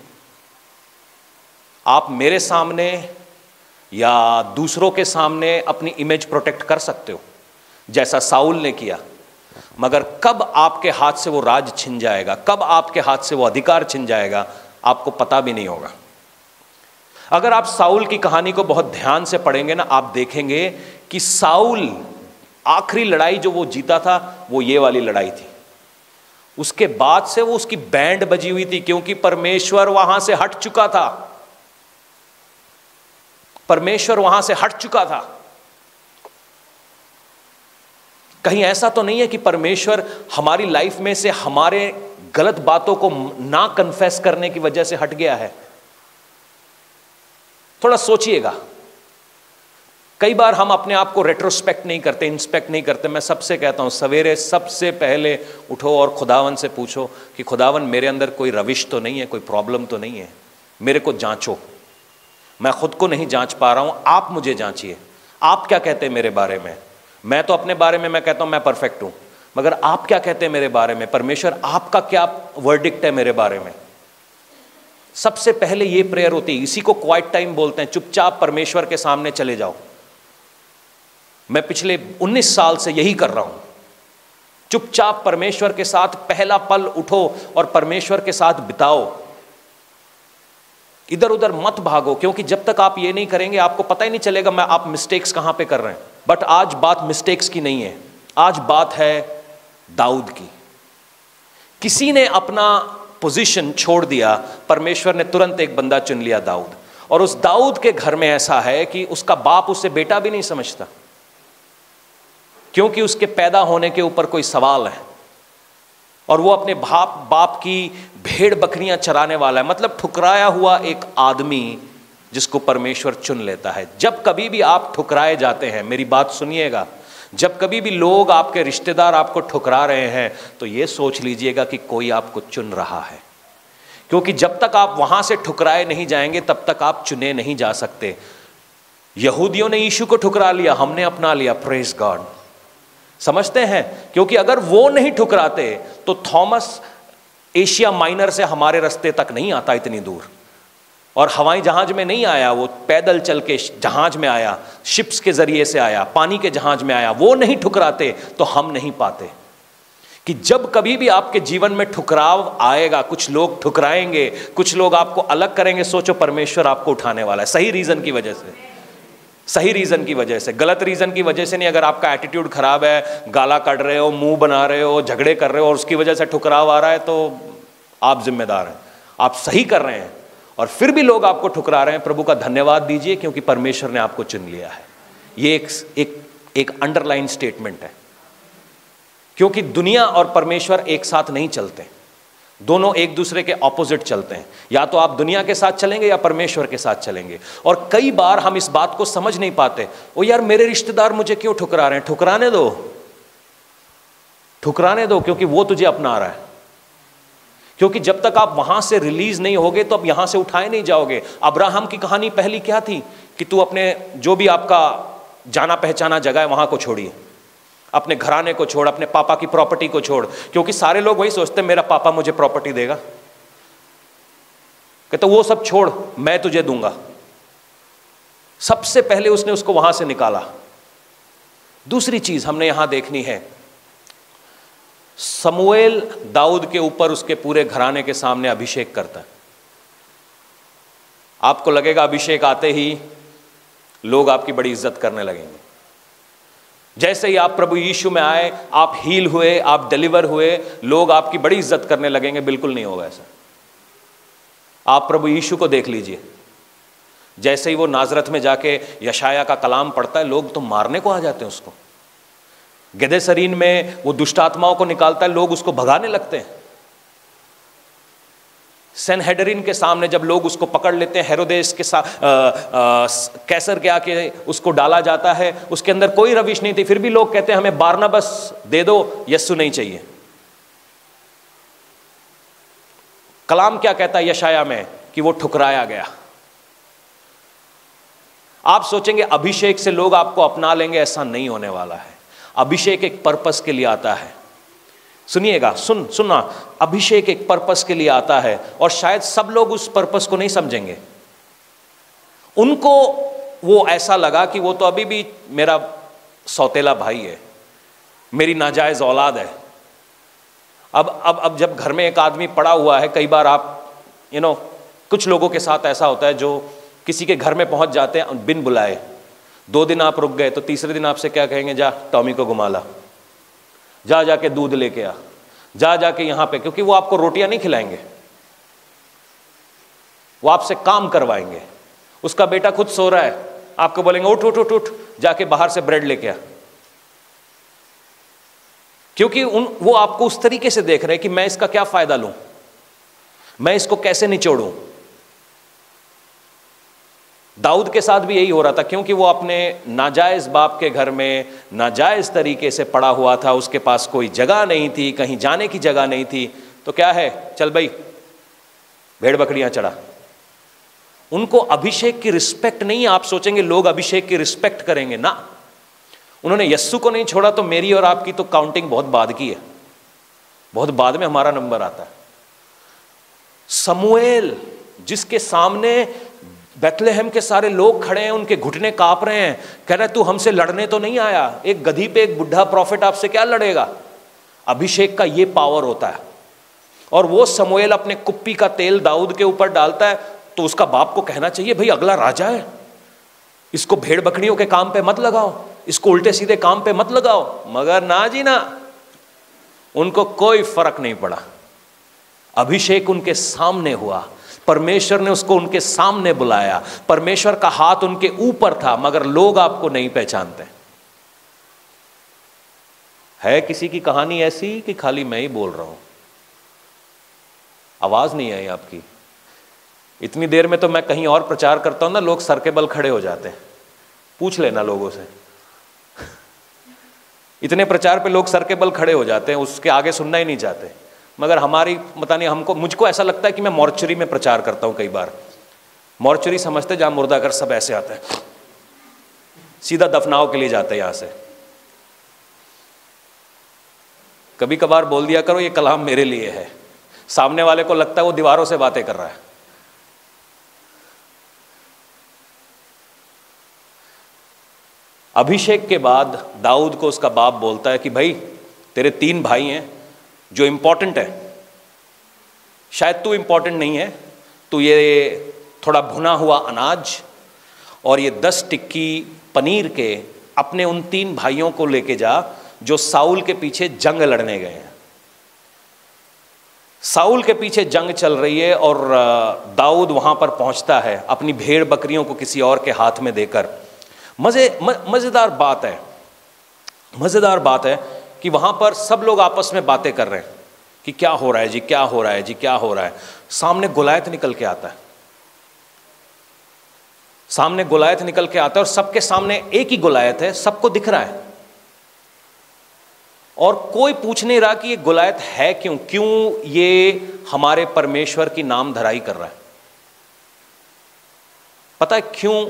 आप मेरे सामने या दूसरों के सामने अपनी इमेज प्रोटेक्ट कर सकते हो जैसा साउल ने किया, मगर कब आपके हाथ से वो राज छिन जाएगा, कब आपके हाथ से वो अधिकार छिन जाएगा, आपको पता भी नहीं होगा। अगर आप साउल की कहानी को बहुत ध्यान से पढ़ेंगे ना, आप देखेंगे कि साउल आखिरी लड़ाई जो वो जीता था वो ये वाली लड़ाई थी। उसके बाद से वो उसकी बैंड बजी हुई थी, क्योंकि परमेश्वर वहां से हट चुका था। परमेश्वर वहां से हट चुका था। कहीं ऐसा तो नहीं है कि परमेश्वर हमारी लाइफ में से हमारे गलत बातों को ना कन्फेस करने की वजह से हट गया है? थोड़ा सोचिएगा। कई बार हम अपने आप को रेट्रोस्पेक्ट नहीं करते, इंस्पेक्ट नहीं करते। मैं सबसे कहता हूं, सवेरे सबसे पहले उठो और खुदावन से पूछो कि खुदावन मेरे अंदर कोई रविश तो नहीं है, कोई प्रॉब्लम तो नहीं है, मेरे को जांचो। मैं खुद को नहीं जांच पा रहा हूं, आप मुझे जांचिए। आप क्या कहते हैं मेरे बारे में? मैं तो अपने बारे में मैं कहता हूं मैं परफेक्ट हूं, मगर आप क्या कहते हैं मेरे बारे में? परमेश्वर आपका क्या वर्डिक्ट है मेरे बारे में? सबसे पहले ये प्रेयर होती है। इसी को क्वाइट टाइम बोलते हैं। चुपचाप परमेश्वर के सामने चले जाओ। मैं पिछले 19 साल से यही कर रहा हूं। चुपचाप परमेश्वर के साथ पहला पल उठो और परमेश्वर के साथ बिताओ। इधर उधर मत भागो, क्योंकि जब तक आप ये नहीं करेंगे आपको पता ही नहीं चलेगा मैं आप मिस्टेक्स कहां पे कर रहे हैं। बट आज बात मिस्टेक्स की नहीं है, आज बात है दाऊद की। किसी ने अपना पोजीशन छोड़ दिया, परमेश्वर ने तुरंत एक बंदा चुन लिया, दाऊद। और उस दाऊद के घर में ऐसा है कि उसका बाप उसे बेटा भी नहीं समझता, क्योंकि उसके पैदा होने के ऊपर कोई सवाल है। और वो अपने बाप की भेड़ बकरियां चराने वाला है, मतलब ठुकराया हुआ एक आदमी जिसको परमेश्वर चुन लेता है। जब कभी भी आप ठुकराए जाते हैं, मेरी बात सुनिएगा, जब कभी भी लोग आपके रिश्तेदार आपको ठुकरा रहे हैं तो ये सोच लीजिएगा कि कोई आपको चुन रहा है, क्योंकि जब तक आप वहां से ठुकराए नहीं जाएंगे तब तक आप चुने नहीं जा सकते। यहूदियों ने यीशु को ठुकरा लिया, हमने अपना लिया, प्रेज गॉड। समझते हैं? क्योंकि अगर वो नहीं ठुकराते तो थॉमस एशिया माइनर से हमारे रास्ते तक नहीं आता इतनी दूर, और हवाई जहाज में नहीं आया, वो पैदल चल के जहाज में आया, शिप्स के जरिए से आया, पानी के जहाज में आया। वो नहीं ठुकराते तो हम नहीं पाते। कि जब कभी भी आपके जीवन में ठुकराव आएगा, कुछ लोग ठुकराएंगे, कुछ लोग आपको अलग करेंगे, सोचो परमेश्वर आपको उठाने वाला है। सही रीजन की वजह से, सही रीजन की वजह से, गलत रीजन की वजह से नहीं। अगर आपका एटीट्यूड खराब है, गाला काट रहे हो, मुंह बना रहे हो, झगड़े कर रहे हो और उसकी वजह से ठुकराव आ रहा है तो आप जिम्मेदार हैं। आप सही कर रहे हैं और फिर भी लोग आपको ठुकरा रहे हैं, प्रभु का धन्यवाद दीजिए, क्योंकि परमेश्वर ने आपको चुन लिया है। ये एक अंडरलाइन स्टेटमेंट है, क्योंकि दुनिया और परमेश्वर एक साथ नहीं चलते, दोनों एक दूसरे के ऑपोजिट चलते हैं। या तो आप दुनिया के साथ चलेंगे या परमेश्वर के साथ चलेंगे। और कई बार हम इस बात को समझ नहीं पाते, ओ यार मेरे रिश्तेदार मुझे क्यों ठुकरा रहे हैं? ठुकराने दो, ठुकराने दो, क्योंकि वो तुझे अपना रहा है। क्योंकि जब तक आप वहां से रिलीज नहीं होगे तो अब यहां से उठाए नहीं जाओगे। अब्राहम की कहानी पहली क्या थी कि तू अपने जो भी आपका जाना पहचाना जगह है वहां को छोड़िए, अपने घराने को छोड़, अपने पापा की प्रॉपर्टी को छोड़, क्योंकि सारे लोग वही सोचते हैं मेरा पापा मुझे प्रॉपर्टी देगा। कहते वो सब छोड़, मैं तुझे दूंगा। सबसे पहले उसने उसको वहां से निकाला। दूसरी चीज हमने यहां देखनी है, समूएल दाऊद के ऊपर उसके पूरे घराने के सामने अभिषेक करता है। आपको लगेगा अभिषेक आते ही लोग आपकी बड़ी इज्जत करने लगेंगे। जैसे ही आप प्रभु यीशु में आए, आप हील हुए, आप डिलीवर हुए, लोग आपकी बड़ी इज्जत करने लगेंगे। बिल्कुल नहीं होगा ऐसा। आप प्रभु यीशु को देख लीजिए, जैसे ही वो नाजरत में जाके यशाया का कलाम पढ़ता है, लोग तो मारने को आ जाते हैं उसको। गेदेसरीन में वो दुष्ट आत्माओं को निकालता है, लोग उसको भगाने लगते हैं। सेनहेडरिन के सामने जब लोग उसको पकड़ लेते हैं, हेरोदेस के साथ कैसर के आके उसको डाला जाता है, उसके अंदर कोई रविश नहीं थी, फिर भी लोग कहते हैं हमें बारनबास दे दो, यस्सु नहीं चाहिए। कलाम क्या कहता है यशाया में कि वो ठुकराया गया। आप सोचेंगे अभिषेक से लोग आपको अपना लेंगे, ऐसा नहीं होने वाला है। अभिषेक एक पर्पस के लिए आता है। सुनिएगा, सुनना, अभिषेक एक पर्पस के लिए आता है और शायद सब लोग उस पर्पस को नहीं समझेंगे। उनको वो ऐसा लगा कि वो तो अभी भी मेरा सौतेला भाई है, मेरी नाजायज औलाद है। अब जब घर में एक आदमी पड़ा हुआ है, कई बार आप कुछ लोगों के साथ ऐसा होता है जो किसी के घर में पहुंच जाते हैं बिन बुलाए। 2 दिन आप रुक गए तो तीसरे दिन आपसे क्या कहेंगे, जा टॉमी को घुमा ला, जा जाके दूध लेके आ, जा जाके यहां पे, क्योंकि वो आपको रोटियां नहीं खिलाएंगे, वो आपसे काम करवाएंगे। उसका बेटा खुद सो रहा है, आपको बोलेंगे उठ उठ उठ उठ, जाके बाहर से ब्रेड लेके आ। क्योंकि वो आपको उस तरीके से देख रहे हैं कि मैं इसका क्या फायदा लूं, मैं इसको कैसे निचोड़ूं। दाऊद के साथ भी यही हो रहा था, क्योंकि वो अपने नाजायज बाप के घर में नाजायज तरीके से पड़ा हुआ था, उसके पास कोई जगह नहीं थी, कहीं जाने की जगह नहीं थी। तो क्या है, चल भाई भेड़ बकरियां चढ़ा। उनको अभिषेक की रिस्पेक्ट नहीं। आप सोचेंगे लोग अभिषेक की रिस्पेक्ट करेंगे ना, उन्होंने यस्सु को नहीं छोड़ा तो मेरी और आपकी तो काउंटिंग बहुत बाद की है, बहुत बाद में हमारा नंबर आता है। समूएल जिसके सामने बेथलेहम के सारे लोग खड़े हैं, उनके घुटने कांप रहे हैं, कह रहे तू हमसे लड़ने तो नहीं आया, एक गधी पे एक बुढ़ा प्रॉफिट आपसे क्या लड़ेगा। अभिषेक का ये पावर होता है। और वो समूएल अपने कुप्पी का तेल दाऊद के ऊपर डालता है तो उसका बाप को कहना चाहिए भाई अगला राजा है, इसको भेड़ बकरियों के काम पे मत लगाओ, इसको उल्टे सीधे काम पे मत लगाओ। मगर ना जी ना, उनको कोई फर्क नहीं पड़ा। अभिषेक उनके सामने हुआ, परमेश्वर ने उसको उनके सामने बुलाया, परमेश्वर का हाथ उनके ऊपर था, मगर लोग आपको नहीं पहचानते। है किसी की कहानी ऐसी कि खाली मैं ही बोल रहा हूं? आवाज नहीं आई आपकी। इतनी देर में तो मैं कहीं और प्रचार करता हूं ना, लोग सर के बल खड़े हो जाते हैं। पूछ लेना लोगों से, इतने प्रचार पे लोग सर के बल खड़े हो जाते हैं, उसके आगे सुनना ही नहीं चाहते। मगर हमारी पता नहीं, मुझको ऐसा लगता है कि मैं मॉर्चरी में प्रचार करता हूं। कई बार मॉर्चरी समझते जहां मुर्दाघर सब ऐसे आते हैं, सीधा दफनाव के लिए जाते हैं यहां से। कभी कभार बोल दिया करो ये कलाम मेरे लिए है, सामने वाले को लगता है वो दीवारों से बातें कर रहा है। अभिषेक के बाद दाऊद को उसका बाप बोलता है कि भाई तेरे 3 भाई हैं जो इंपॉर्टेंट है, शायद तू इंपॉर्टेंट नहीं है, तू ये थोड़ा भुना हुआ अनाज और ये 10 टिक्की पनीर के अपने उन 3 भाइयों को लेके जा जो साउल के पीछे जंग लड़ने गए हैं। साउल के पीछे जंग चल रही है और दाऊद वहां पर पहुंचता है अपनी भेड़ बकरियों को किसी और के हाथ में देकर। मजेदार बात है कि वहां पर सब लोग आपस में बातें कर रहे हैं कि क्या हो रहा है जी, क्या हो रहा है जी, क्या हो रहा है। सामने गोलायत निकल के आता है, सामने गोलायत निकल के आता है और सबके सामने एक ही गोलायत है, सबको दिख रहा है और कोई पूछ नहीं रहा कि ये गोलायत है क्यों ये हमारे परमेश्वर की नाम धराई कर रहा है। पता है क्यों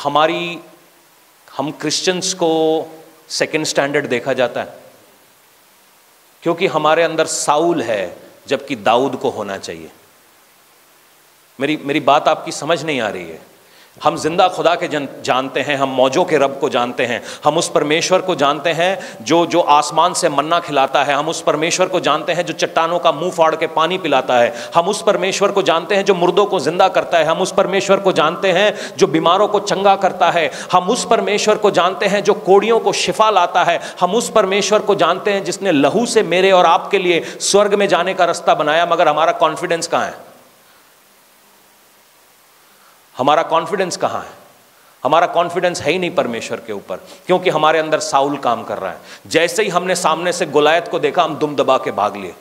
हम क्रिश्चियंस को सेकंड स्टैंडर्ड देखा जाता है? क्योंकि हमारे अंदर साउल है जबकि दाऊद को होना चाहिए। मेरी बात आपकी समझ नहीं आ रही है। हम जिंदा खुदा के जानते हैं, हम मौजों के रब को जानते हैं, हम उस परमेश्वर को जानते हैं जो आसमान से मन्ना खिलाता है, हम उस परमेश्वर को जानते हैं जो चट्टानों का मुंह फाड़ के पानी पिलाता है, हम उस परमेश्वर को जानते हैं जो मुर्दों को जिंदा करता है, हम उस परमेश्वर को जानते हैं जो बीमारों को चंगा करता है, हम उस परमेश्वर को जानते हैं जो कोड़ियों को शिफा लाता है, हम उस परमेश्वर को जानते हैं जिसने लहू से मेरे और आपके लिए स्वर्ग में जाने का रास्ता बनाया। मगर हमारा कॉन्फिडेंस कहाँ है? हमारा कॉन्फिडेंस कहाँ है? हमारा कॉन्फिडेंस है ही नहीं परमेश्वर के ऊपर, क्योंकि हमारे अंदर साउल काम कर रहा है। जैसे ही हमने सामने से गोलायत को देखा, हम दुम दबा के भाग लिए,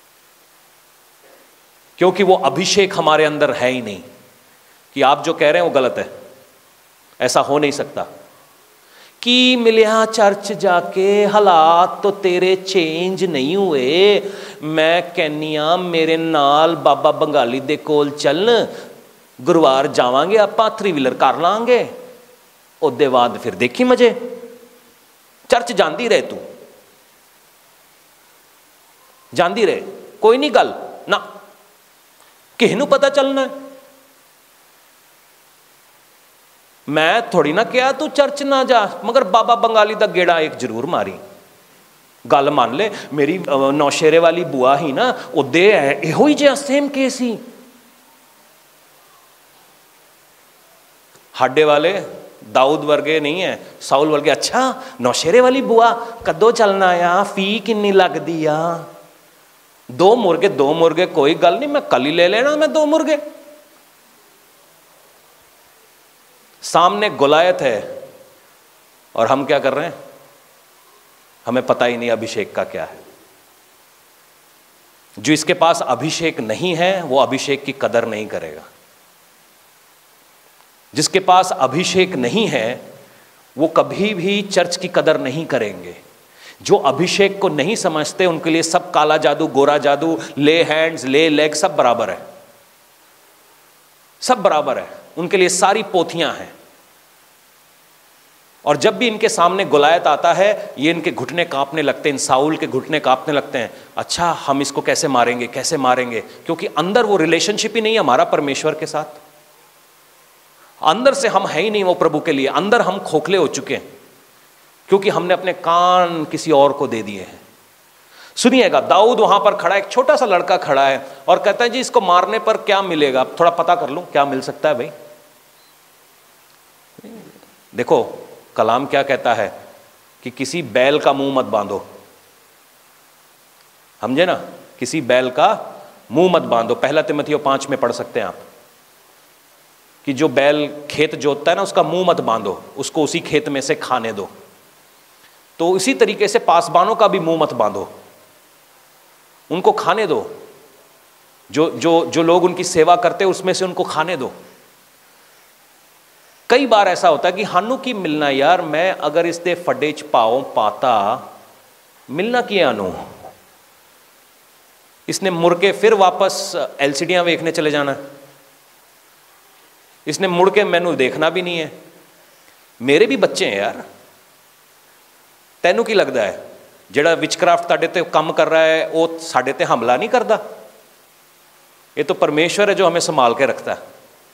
क्योंकि वो अभिषेक हमारे अंदर है ही नहीं। कि आप जो कह रहे हैं वो गलत है, ऐसा हो नहीं सकता। कि मिलिया चर्च जाके हालात तो तेरे चेंज नहीं हुए, मैं कहनिया मेरे नाल बाबा बंगाली दे कोल चल, गुरुवार जावांगे आपां, 3 व्हीलर कर लांगे, उहदे बाद फिर देखी मजे। चर्च जांदी रहे, तू जांदी रहे, कोई नहीं गल ना, किसी नूं पता चलना है। मैं थोड़ी ना कहा तू चर्च ना जा, मगर बाबा बंगाली दा गेड़ा एक जरूर मारी। गल मान ले, मेरी नौशेरे वाली बुआ ही ना, उहदे इहो ही जिहा सेम केस ही। हाडे वाले दाऊद वर्गे नहीं है, साउल वर्गे। अच्छा नौशेरे वाली बुआ कदों चलना आ, फी किन्नी लगदी आ? 2 मुर्गे कोई गल नहीं, मैं कल ही ले लेना, मैं 2 मुर्गे। सामने गोलायत है और हम क्या कर रहे हैं? हमें पता ही नहीं अभिषेक का क्या है। जो इसके पास अभिषेक नहीं है वो अभिषेक की कदर नहीं करेगा। जिसके पास अभिषेक नहीं है वो कभी भी चर्च की कदर नहीं करेंगे। जो अभिषेक को नहीं समझते उनके लिए सब काला जादू, गोरा जादू, ले हैंड्स, ले लेग सब बराबर है, सब बराबर है। उनके लिए सारी पोथियां हैं। और जब भी इनके सामने गोलायत आता है, ये इनके घुटने कांपने लगते हैं, इन साउल के घुटने कांपने लगते हैं। अच्छा हम इसको कैसे मारेंगे, कैसे मारेंगे? क्योंकि अंदर वो रिलेशनशिप ही नहीं है हमारा परमेश्वर के साथ। अंदर से हम है ही नहीं वो प्रभु के लिए। अंदर हम खोखले हो चुके हैं क्योंकि हमने अपने कान किसी और को दे दिए हैं। सुनिएगा, दाऊद वहां पर खड़ा है, एक छोटा सा लड़का खड़ा है और कहता है जी इसको मारने पर क्या मिलेगा? थोड़ा पता कर लूं क्या मिल सकता है भाई। देखो कलाम क्या कहता है कि किसी बैल का मुंह मत बांधो, समझे ना? किसी बैल का मुंह मत बांधो। 1 तिमोथेयों 5 में पढ़ सकते हैं आप कि जो बैल खेत जोतता है ना, उसका मुंह मत बांधो, उसको उसी खेत में से खाने दो। तो इसी तरीके से पासबानों का भी मुंह मत बांधो, उनको खाने दो। जो लोग उनकी सेवा करते हैं उसमें से उनको खाने दो। कई बार ऐसा होता है कि हानू की मिलना यार, मैं अगर इसके फड्डे च पाओ पाता मिलना की आनू, इसने मुड़ के फिर वापस एलसीडियां देखने चले जाना, इसने मुड़ के मैनू देखना भी नहीं है। मेरे भी बच्चे हैं यार, तैनू की लगता है जेड़ा विचक्राफ्ट ताड़े ते काम कर रहा है वो साडे ते हमला नहीं करता? ये तो परमेश्वर है जो हमें संभाल के रखता है।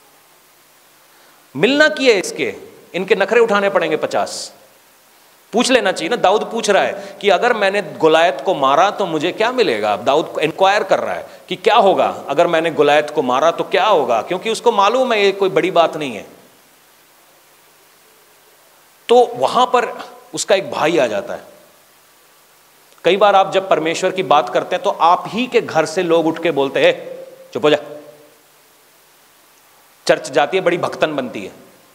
मिलना की है इसके, इनके नखरे उठाने पड़ेंगे 50। पूछ लेना चाहिए ना। दाऊद पूछ रहा है कि अगर मैंने गोलायत को मारा तो मुझे क्या मिलेगा? दाऊद इंक्वायर कर रहा है कि क्या होगा अगर मैंने गोलायत को मारा तो क्या होगा, क्योंकि उसको मालूम है ये कोई बड़ी बात नहीं है। तो वहां पर उसका एक भाई आ जाता है कई बार आप जब परमेश्वर की बात करते हैं तो आप ही के घर से लोग उठ के बोलते हैं चुप हो जा। चर्च जाती है, बड़ी भक्तन बनती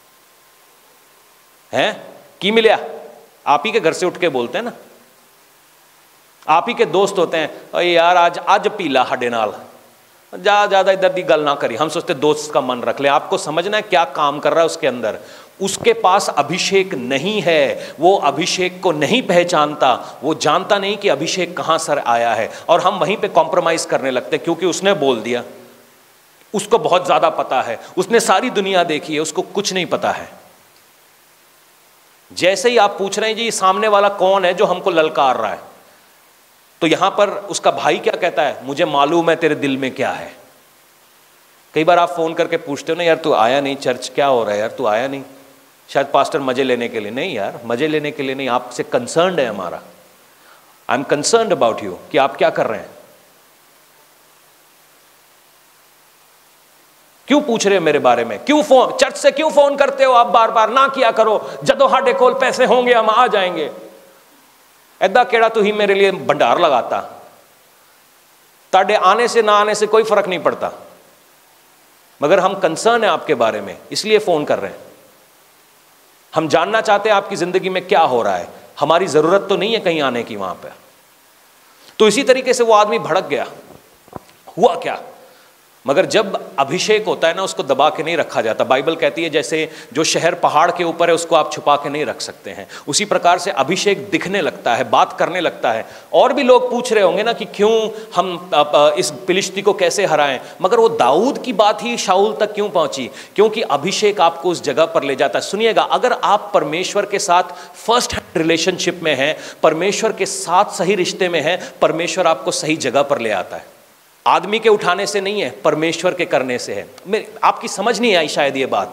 है की मिलिया, आप ही के घर से उठ के बोलते हैं ना। आप ही के दोस्त होते हैं, अरे यार आज पीला हड्डे नाल, ज्यादा इधर की गल ना करी। हम सोचते दोस्त का मन रख ले। आपको समझना है क्या काम कर रहा है उसके अंदर। उसके पास अभिषेक नहीं है, वो अभिषेक को नहीं पहचानता, वो जानता नहीं कि अभिषेक कहां सर आया है, और हम वहीं पे कॉम्प्रोमाइज करने लगते हैं क्योंकि उसने बोल दिया। उसको बहुत ज्यादा पता है, उसने सारी दुनिया देखी है, उसको कुछ नहीं पता है। जैसे ही आप पूछ रहे हैं जी ये सामने वाला कौन है जो हमको ललकार रहा है, तो यहां पर उसका भाई क्या कहता है, मुझे मालूम है तेरे दिल में क्या है। कई बार आप फोन करके पूछते हो ना, यार तू आया नहीं चर्च, क्या हो रहा है यार तू आया नहीं। शायद पास्टर मजे लेने के लिए। नहीं यार, मजे लेने के लिए नहीं, आपसे कंसर्न्ड है हमारा। I am concerned about you कि आप क्या कर रहे हैं, क्यों पूछ रहे हो मेरे बारे में, क्यों फोन चर्च से क्यों फोन करते हो आप बार बार। ना किया करो, जदों हाडे कोल पैसे होंगे हम आ जाएंगे। ऐदा केड़ा तू ही मेरे लिए भंडार लगाता, ताड़े आने से ना आने से कोई फर्क नहीं पड़ता, मगर हम कंसर्न है आपके बारे में इसलिए फोन कर रहे हैं। हम जानना चाहते हैं आपकी जिंदगी में क्या हो रहा है। हमारी जरूरत तो नहीं है कहीं आने की वहां पर। तो इसी तरीके से वो आदमी भड़क गया। हुआ क्या, मगर जब अभिषेक होता है ना उसको दबा के नहीं रखा जाता। बाइबल कहती है जैसे जो शहर पहाड़ के ऊपर है उसको आप छुपा के नहीं रख सकते हैं, उसी प्रकार से अभिषेक दिखने लगता है, बात करने लगता है। और भी लोग पूछ रहे होंगे ना कि क्यों हम इस फिलिस्ती को कैसे हराएं, मगर वो दाऊद की बात ही शाऊल तक क्यों पहुंची, क्योंकि अभिषेक आपको उस जगह पर ले जाता है। सुनिएगा, अगर आप परमेश्वर के साथ फर्स्ट हैंड रिलेशनशिप में हैं, परमेश्वर के साथ सही रिश्ते में हैं, परमेश्वर आपको सही जगह पर ले आता है। आदमी के उठाने से नहीं है, परमेश्वर के करने से है। आपकी समझ नहीं आई शायद ये बात।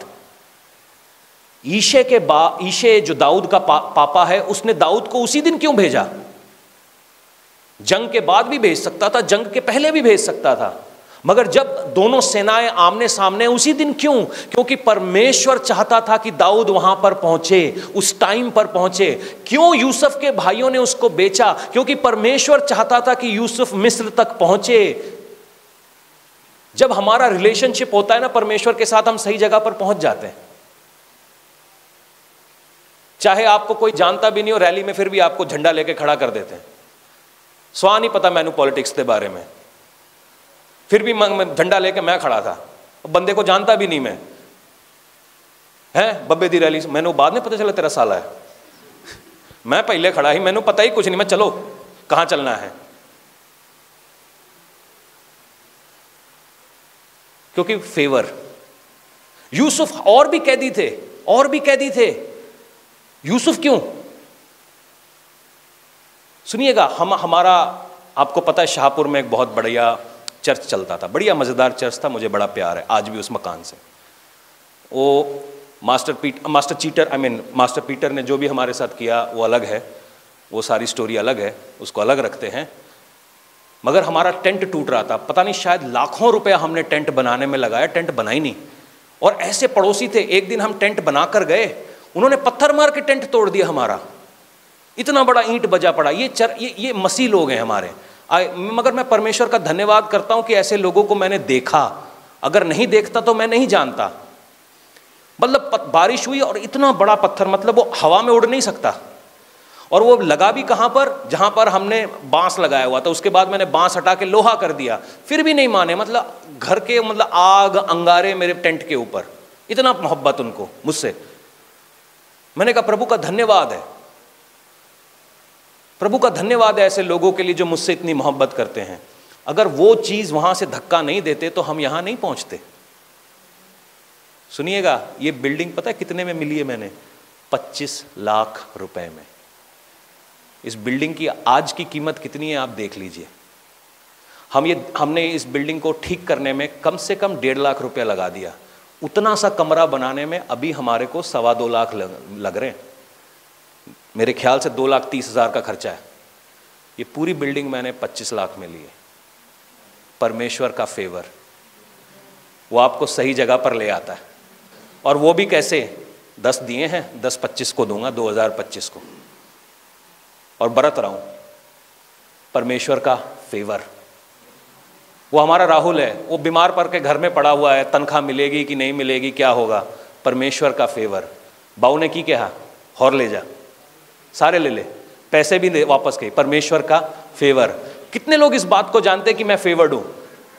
ईशे जो दाऊद का पापा है, उसने दाऊद को उसी दिन क्यों भेजा। जंग के बाद भी भेज सकता था, जंग के पहले भी भेज सकता था, मगर जब दोनों सेनाएं आमने सामने उसी दिन क्यों, क्योंकि परमेश्वर चाहता था कि दाऊद वहां पर पहुंचे, उस टाइम पर पहुंचे। क्यों यूसुफ के भाइयों ने उसको बेचा, क्योंकि परमेश्वर चाहता था कि यूसुफ मिस्र तक पहुंचे। जब हमारा रिलेशनशिप होता है ना परमेश्वर के साथ, हम सही जगह पर पहुंच जाते हैं। चाहे आपको कोई जानता भी नहीं हो, रैली में फिर भी आपको झंडा लेके खड़ा कर देते हैं। स्वा नहीं पता मैनू पॉलिटिक्स के बारे में, फिर भी झंडा लेके मैं खड़ा था, बंदे को जानता भी नहीं मैं, है बब्बे दी रैली। मैनू बाद में पता चला तेरा साला है, मैं पहले खड़ा ही, मैनू पता ही कुछ नहीं, मैं चलो कहां चलना है। क्योंकि फेवर। यूसुफ और भी कैदी थे, और भी कैदी थे, यूसुफ क्यों। सुनिएगा, हमारा आपको पता है शाहपुर में एक बहुत बढ़िया चर्च चलता था, बढ़िया मजेदार चर्च था, मुझे बड़ा प्यार है आज भी उस मकान से। वो मास्टर पीटर ने जो भी हमारे साथ किया वो अलग है, वो सारी स्टोरी अलग है, उसको अलग रखते हैं। मगर हमारा टेंट टूट रहा था, पता नहीं शायद लाखों रुपया हमने टेंट बनाने में लगाया, टेंट बना ही नहीं। और ऐसे पड़ोसी थे, एक दिन हम टेंट बनाकर गए, उन्होंने पत्थर मार के टेंट तोड़ दिया हमारा, इतना बड़ा ईंट बजा पड़ा। ये मसीह लोग हैं हमारे। मगर मैं परमेश्वर का धन्यवाद करता हूं कि ऐसे लोगों को मैंने देखा, अगर नहीं देखता तो मैं नहीं जानता। मतलब बारिश हुई और इतना बड़ा पत्थर, मतलब वो हवा में उड़ नहीं सकता, और वो लगा भी कहां पर, जहां पर हमने बांस लगाया हुआ था। उसके बाद मैंने बांस हटा के लोहा कर दिया, फिर भी नहीं माने। मतलब घर के आग अंगारे मेरे टेंट के ऊपर, इतना मोहब्बत उनको मुझसे। मैंने कहा प्रभु का धन्यवाद है, प्रभु का धन्यवाद है ऐसे लोगों के लिए जो मुझसे इतनी मोहब्बत करते हैं। अगर वो चीज वहां से धक्का नहीं देते तो हम यहां नहीं पहुंचते। सुनिएगा, ये बिल्डिंग पता है कितने में मिली है मैंने, 25 लाख रुपए में। इस बिल्डिंग की आज की कीमत कितनी है आप देख लीजिए। हमने इस बिल्डिंग को ठीक करने में कम से कम 1.5 लाख रुपया लगा दिया। उतना सा कमरा बनाने में अभी हमारे को 2.25 लाख लग रहे हैं। मेरे ख्याल से 2,30,000 का खर्चा है। ये पूरी बिल्डिंग मैंने 25 लाख में ली है। परमेश्वर का फेवर, वो आपको सही जगह पर ले आता है। और वो भी कैसे, 10 दिए हैं, 10 25 को दूंगा, 2025 को, और बरत रहा हूं। परमेश्वर का फेवर। वो हमारा राहुल है, वो बीमार पड़ के घर में पड़ा हुआ है, तनख्वाह मिलेगी कि नहीं मिलेगी, क्या होगा, परमेश्वर का फेवर। बाऊ ने की कहा, और ले जा, सारे ले ले, पैसे भी वापस गए, परमेश्वर का फेवर। कितने लोग इस बात को जानते हैं कि मैं फेवर्ड हूं?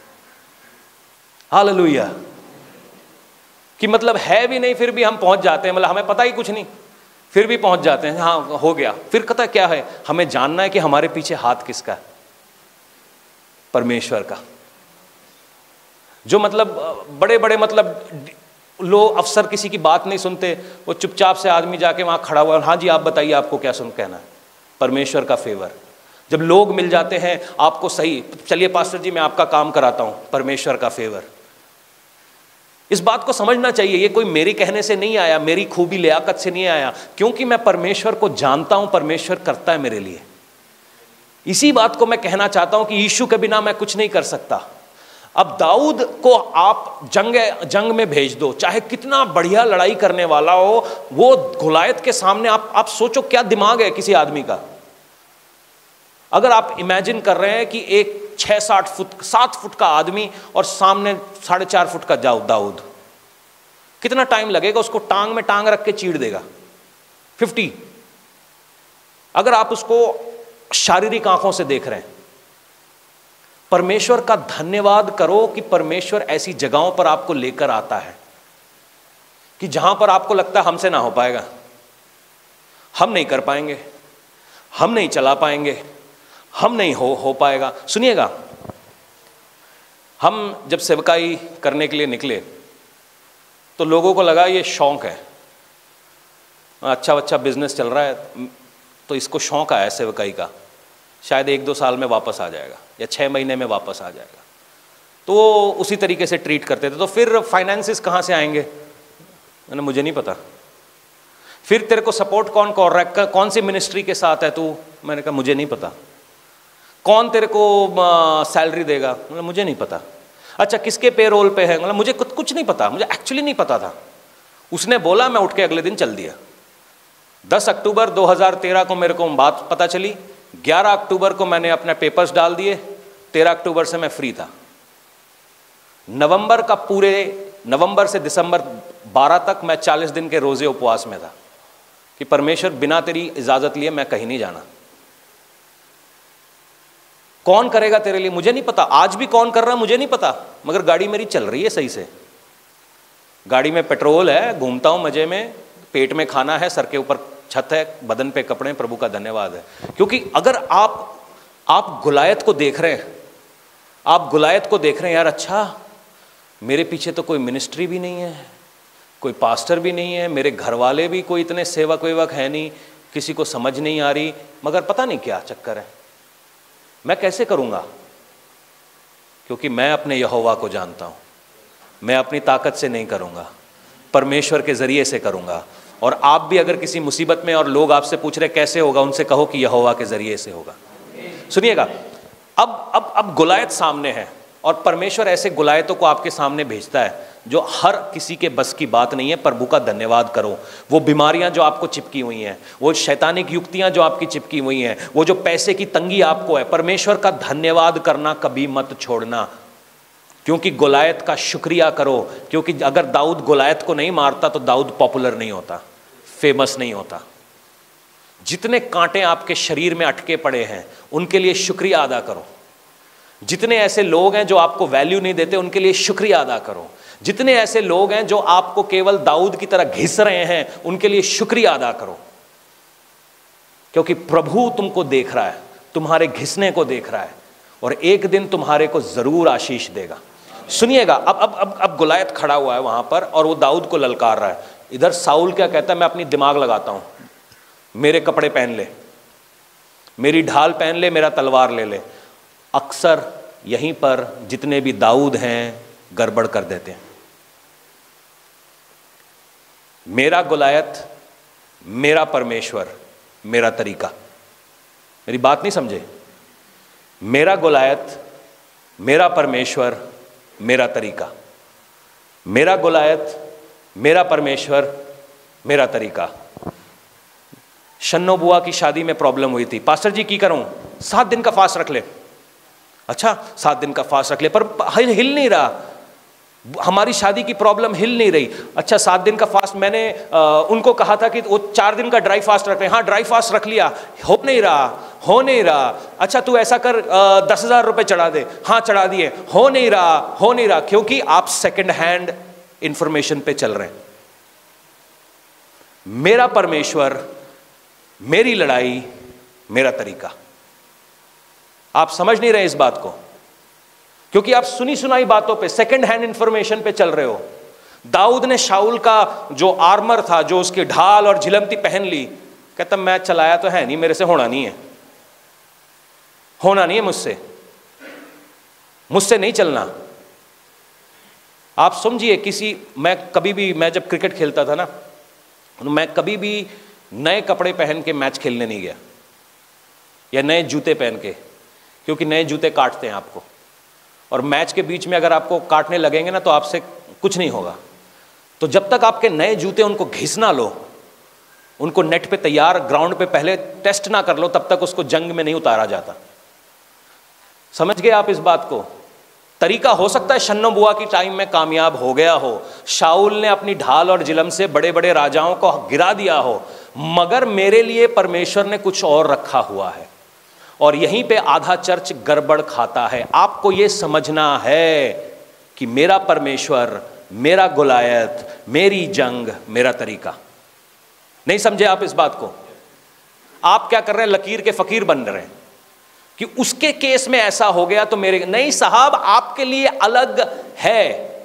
हालेलुया। कि मतलब है भी नहीं फिर भी हम पहुंच जाते हैं, मतलब हमें पता ही कुछ नहीं, फिर भी पहुंच जाते हैं, हाँ हो गया। फिर पता क्या है, हमें जानना है कि हमारे पीछे हाथ किसका है? परमेश्वर का। जो मतलब बड़े बड़े मतलब लोग अफसर किसी की बात नहीं सुनते, वो चुपचाप से आदमी जाके वहां खड़ा हुआ, हाँ जी आप बताइए आपको क्या कहना है? परमेश्वर का फेवर। जब लोग मिल जाते हैं आपको, सही चलिए पास्टर जी मैं आपका काम कराता हूं, परमेश्वर का फेवर। इस बात को समझना चाहिए, ये कोई मेरे कहने से नहीं आया, मेरी खूबी लियाकत से नहीं आया, क्योंकि मैं परमेश्वर को जानता हूं, परमेश्वर करता है मेरे लिए। इसी बात को मैं कहना चाहता हूं कि यीशु के बिना मैं कुछ नहीं कर सकता। अब दाऊद को आप जंग में भेज दो, चाहे कितना बढ़िया लड़ाई करने वाला हो, वो गोलायत के सामने आप सोचो क्या दिमाग है किसी आदमी का। अगर आप इमेजिन कर रहे हैं कि एक 7 फुट का आदमी और सामने 4.5 फुट का दाऊद, कितना टाइम लगेगा? उसको टांग में टांग रख के चीड़ देगा 50। अगर आप उसको शारीरिक आंखों से देख रहे हैं, परमेश्वर का धन्यवाद करो कि परमेश्वर ऐसी जगहों पर आपको लेकर आता है कि जहां पर आपको लगता है हमसे ना हो पाएगा, हम नहीं कर पाएंगे, हम नहीं चला पाएंगे, हम नहीं हो पाएगा। सुनिएगा, हम जब सेवकाई करने के लिए निकले तो लोगों को लगा ये शौक है, अच्छा बिजनेस चल रहा है तो इसको शौक आया सेवकाई का, शायद 1-2 साल में वापस आ जाएगा या 6 महीने में वापस आ जाएगा। तो वो उसी तरीके से ट्रीट करते थे। तो फिर फाइनेंसिस कहाँ से आएंगे? मैंने मुझे नहीं पता। फिर तेरे को सपोर्ट कौन कर रहा है, कौन सी मिनिस्ट्री के साथ है तू? मैंने कहा मुझे नहीं पता। कौन तेरे को सैलरी देगा? मतलब मुझे नहीं पता। अच्छा किसके पेरोल पे है? मतलब मुझे कुछ नहीं पता, मुझे एक्चुअली नहीं पता था। उसने बोला, मैं उठ के अगले दिन चल दिया। 10 अक्टूबर 2013 को मेरे को बात पता चली, 11 अक्टूबर को मैंने अपने पेपर्स डाल दिए, 13 अक्टूबर से मैं फ्री था। नवंबर से दिसंबर 12 तक मैं 40 दिन के रोजे उपवास में था कि परमेश्वर बिना तेरी इजाजत लिए मैं कहीं नहीं जाना। कौन करेगा तेरे लिए मुझे नहीं पता, आज भी कौन कर रहा है मुझे नहीं पता, मगर गाड़ी मेरी चल रही है सही से, गाड़ी में पेट्रोल है, घूमता हूं मजे में, पेट में खाना है, सर के ऊपर छत है, बदन पे कपड़े, प्रभु का धन्यवाद है। क्योंकि अगर आप गुलायत को देख रहे हैं, आप गुलायत को देख रहे हैं, यार अच्छा मेरे पीछे तो कोई मिनिस्ट्री भी नहीं है, कोई पास्टर भी नहीं है, मेरे घर वाले भी कोई इतने सेवक वेवक है नहीं, किसी को समझ नहीं आ रही, मगर पता नहीं क्या चक्कर है, मैं कैसे करूंगा? क्योंकि मैं अपने यहोवा को जानता हूं, मैं अपनी ताकत से नहीं करूंगा, परमेश्वर के जरिए से करूंगा। और आप भी अगर किसी मुसीबत में और लोग आपसे पूछ रहे कैसे होगा, उनसे कहो कि यहोवा के जरिए से होगा। सुनिएगा, अब गुलायत सामने है और परमेश्वर ऐसे गुलायतों को आपके सामने भेजता है जो हर किसी के बस की बात नहीं है। प्रभु का धन्यवाद करो। वो बीमारियां जो आपको चिपकी हुई हैं, वो शैतानिक युक्तियां जो आपकी चिपकी हुई हैं, वो जो पैसे की तंगी आपको है, परमेश्वर का धन्यवाद करना कभी मत छोड़ना, क्योंकि गुलायत का शुक्रिया करो। क्योंकि अगर दाऊद गुलायत को नहीं मारता तो दाऊद पॉपुलर नहीं होता, फेमस नहीं होता। जितने कांटे आपके शरीर में अटके पड़े हैं उनके लिए शुक्रिया अदा करो। जितने ऐसे लोग हैं जो आपको वैल्यू नहीं देते उनके लिए शुक्रिया अदा करो। जितने ऐसे लोग हैं जो आपको केवल दाऊद की तरह घिस रहे हैं उनके लिए शुक्रिया अदा करो, क्योंकि प्रभु तुमको देख रहा है, तुम्हारे घिसने को देख रहा है और एक दिन तुम्हारे को जरूर आशीष देगा। सुनिएगा, अब गुलायत खड़ा हुआ है वहां पर और वो दाऊद को ललकार रहा है। इधर साउल क्या कहता है, मैं अपनी दिमाग लगाता हूं, मेरे कपड़े पहन ले, मेरी ढाल पहन ले, मेरा तलवार ले ले। अक्सर यहीं पर जितने भी दाऊद हैं गड़बड़ कर देते हैं। मेरा गुलायत, मेरा परमेश्वर, मेरा तरीका। मेरी बात नहीं समझे? मेरा गुलायत, मेरा परमेश्वर, मेरा तरीका। मेरा गुलायत, मेरा परमेश्वर, मेरा तरीका। शन्नो बुआ की शादी में प्रॉब्लम हुई थी, पास्टर जी की करूं, 7 दिन का फास्ट रख ले। अच्छा 7 दिन का फास्ट रख ले, पर हिल नहीं रहा, हमारी शादी की प्रॉब्लम हिल नहीं रही। अच्छा 7 दिन का फास्ट, मैंने उनको कहा था कि वो 4 दिन का ड्राई फास्ट रख रहे हैं, हाँ ड्राई फास्ट रख लिया, हो नहीं रहा। अच्छा तू ऐसा कर 10,000 रुपये चढ़ा दे, हाँ चढ़ा दिए, हो नहीं रहा, क्योंकि आप सेकंड हैंड इंफॉर्मेशन पे चल रहे हैं। मेरा परमेश्वर, मेरी लड़ाई, मेरा तरीका। आप समझ नहीं रहे इस बात को, क्योंकि आप सुनी सुनाई बातों पे, सेकंड हैंड इंफॉर्मेशन पे चल रहे हो। दाऊद ने शाऊल का जो आर्मर था, जो उसकी ढाल और झिलमती पहन ली, कहता मैं चलाया तो है नहीं, मेरे से होना नहीं है मुझसे नहीं चलना। आप समझिए, मैं जब क्रिकेट खेलता था ना, मैं कभी भी नए कपड़े पहन के मैच खेलने नहीं गया, या नए जूते पहन के, क्योंकि नए जूते काटते हैं आपको, और मैच के बीच में अगर आपको काटने लगेंगे ना तो आपसे कुछ नहीं होगा। तो जब तक आपके नए जूते उनको घिस ना लो, उनको नेट पे तैयार ग्राउंड पे पहले टेस्ट ना कर लो, तब तक उसको जंग में नहीं उतारा जाता। समझ गए आप इस बात को? तरीका हो सकता है शन्नो बुआ की टाइम में कामयाब हो गया हो, शाऊल ने अपनी ढाल और जिलम से बड़े बड़े राजाओं को गिरा दिया हो, मगर मेरे लिए परमेश्वर ने कुछ और रखा हुआ है, और यहीं पे आधा चर्च गड़बड़ खाता है। आपको ये समझना है कि मेरा परमेश्वर, मेरा गुलायत, मेरी जंग, मेरा तरीका। नहीं समझे आप इस बात को? आप क्या कर रहे हैं? लकीर के फकीर बन रहे हैं कि उसके केस में ऐसा हो गया तो मेरे नहीं। साहब आपके लिए अलग है,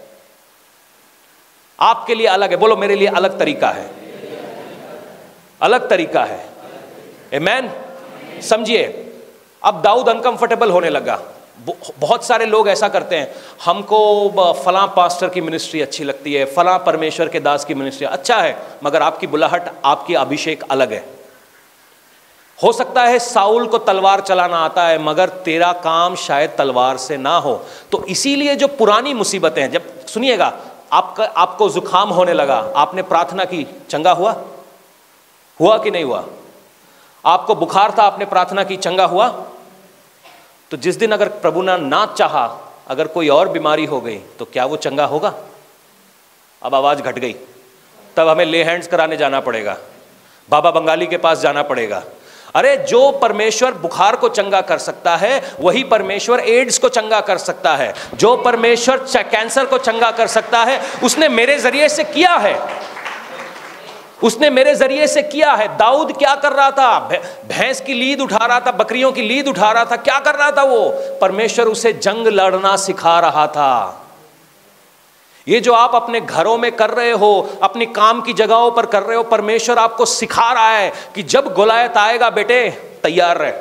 आपके लिए अलग है। बोलो मेरे लिए अलग तरीका है, अलग तरीका है। आमीन। समझिए, अब दाऊद अनकंफर्टेबल होने लगा। बहुत सारे लोग ऐसा करते हैं, हमको फलां पास्टर की मिनिस्ट्री अच्छी लगती है, फलां परमेश्वर के दास की मिनिस्ट्री अच्छा है, मगर आपकी बुलाहट, आपकी अभिषेक अलग है। हो सकता है साउल को तलवार चलाना आता है, मगर तेरा काम शायद तलवार से ना हो। तो इसीलिए जो पुरानी मुसीबतें हैं, जब सुनिएगा, आपको जुकाम होने लगा, आपने प्रार्थना की, चंगा हुआ कि नहीं हुआ? आपको बुखार था, आपने प्रार्थना की, चंगा हुआ? तो जिस दिन अगर प्रभु ने ना चाहा, अगर कोई और बीमारी हो गई, तो क्या वो चंगा होगा? अब आवाज घट गई, तब हमें ले हैंड्स कराने जाना पड़ेगा, बाबा बंगाली के पास जाना पड़ेगा। अरे जो परमेश्वर बुखार को चंगा कर सकता है, वही परमेश्वर एड्स को चंगा कर सकता है। जो परमेश्वर कैंसर को चंगा कर सकता है, उसने मेरे जरिए से किया है, उसने मेरे जरिए से किया है। दाऊद क्या कर रहा था? भैंस की लीद उठा रहा था, बकरियों की लीद उठा रहा था। क्या कर रहा था वो? परमेश्वर उसे जंग लड़ना सिखा रहा था। ये जो आप अपने घरों में कर रहे हो, अपनी काम की जगहों पर कर रहे हो, परमेश्वर आपको सिखा रहा है कि जब गोलायत आएगा बेटे, तैयार रहे,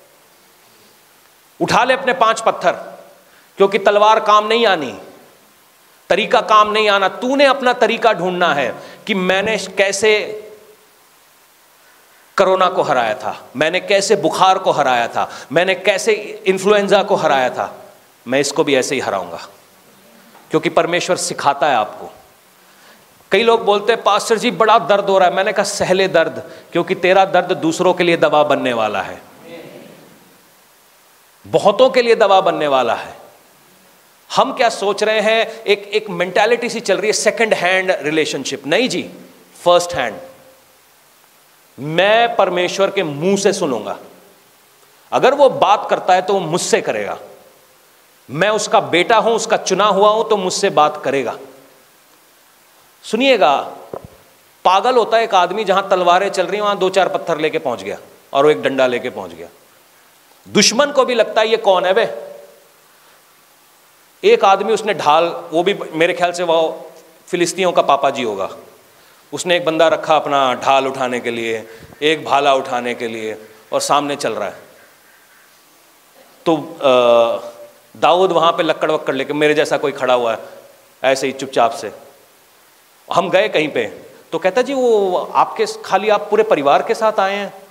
उठा ले अपने 5 पत्थर, क्योंकि तलवार काम नहीं आनी, तरीका काम नहीं आना। तूने अपना तरीका ढूंढना है कि मैंने कैसे कोरोना को हराया था, मैंने कैसे बुखार को हराया था, मैंने कैसे इन्फ्लुएंजा को हराया था, मैं इसको भी ऐसे ही हराऊंगा, क्योंकि परमेश्वर सिखाता है आपको। कई लोग बोलते हैं पास्टर जी बड़ा दर्द हो रहा है। मैंने कहा सहले दर्द, क्योंकि तेरा दर्द दूसरों के लिए दवा बनने वाला है, बहुतों के लिए दवा बनने वाला है। हम क्या सोच रहे हैं, एक मेंटालिटी सी चल रही है, सेकंड हैंड रिलेशनशिप। नहीं जी, फर्स्ट हैंड। मैं परमेश्वर के मुंह से सुनूंगा, अगर वो बात करता है तो वो मुझसे करेगा। मैं उसका बेटा हूं, उसका चुना हुआ हूं, तो मुझसे बात करेगा। सुनिएगा, पागल होता है एक आदमी जहां तलवारें चल रही, वहां 2-4 पत्थर लेके पहुंच गया और वो एक डंडा लेके पहुंच गया। दुश्मन को भी लगता है ये कौन है बे। एक आदमी, उसने ढाल, वो भी मेरे ख्याल से वो फिलिस्तीनियों का पापा जी होगा, उसने एक बंदा रखा अपना ढाल उठाने के लिए, एक भाला उठाने के लिए, और सामने चल रहा है। तो दाऊद वहाँ पे लक्कड़ वक्कड़ लेके, मेरे जैसा कोई खड़ा हुआ है ऐसे ही चुपचाप से। हम गए कहीं पे, तो कहता जी वो आपके, खाली आप पूरे परिवार के साथ आए हैं?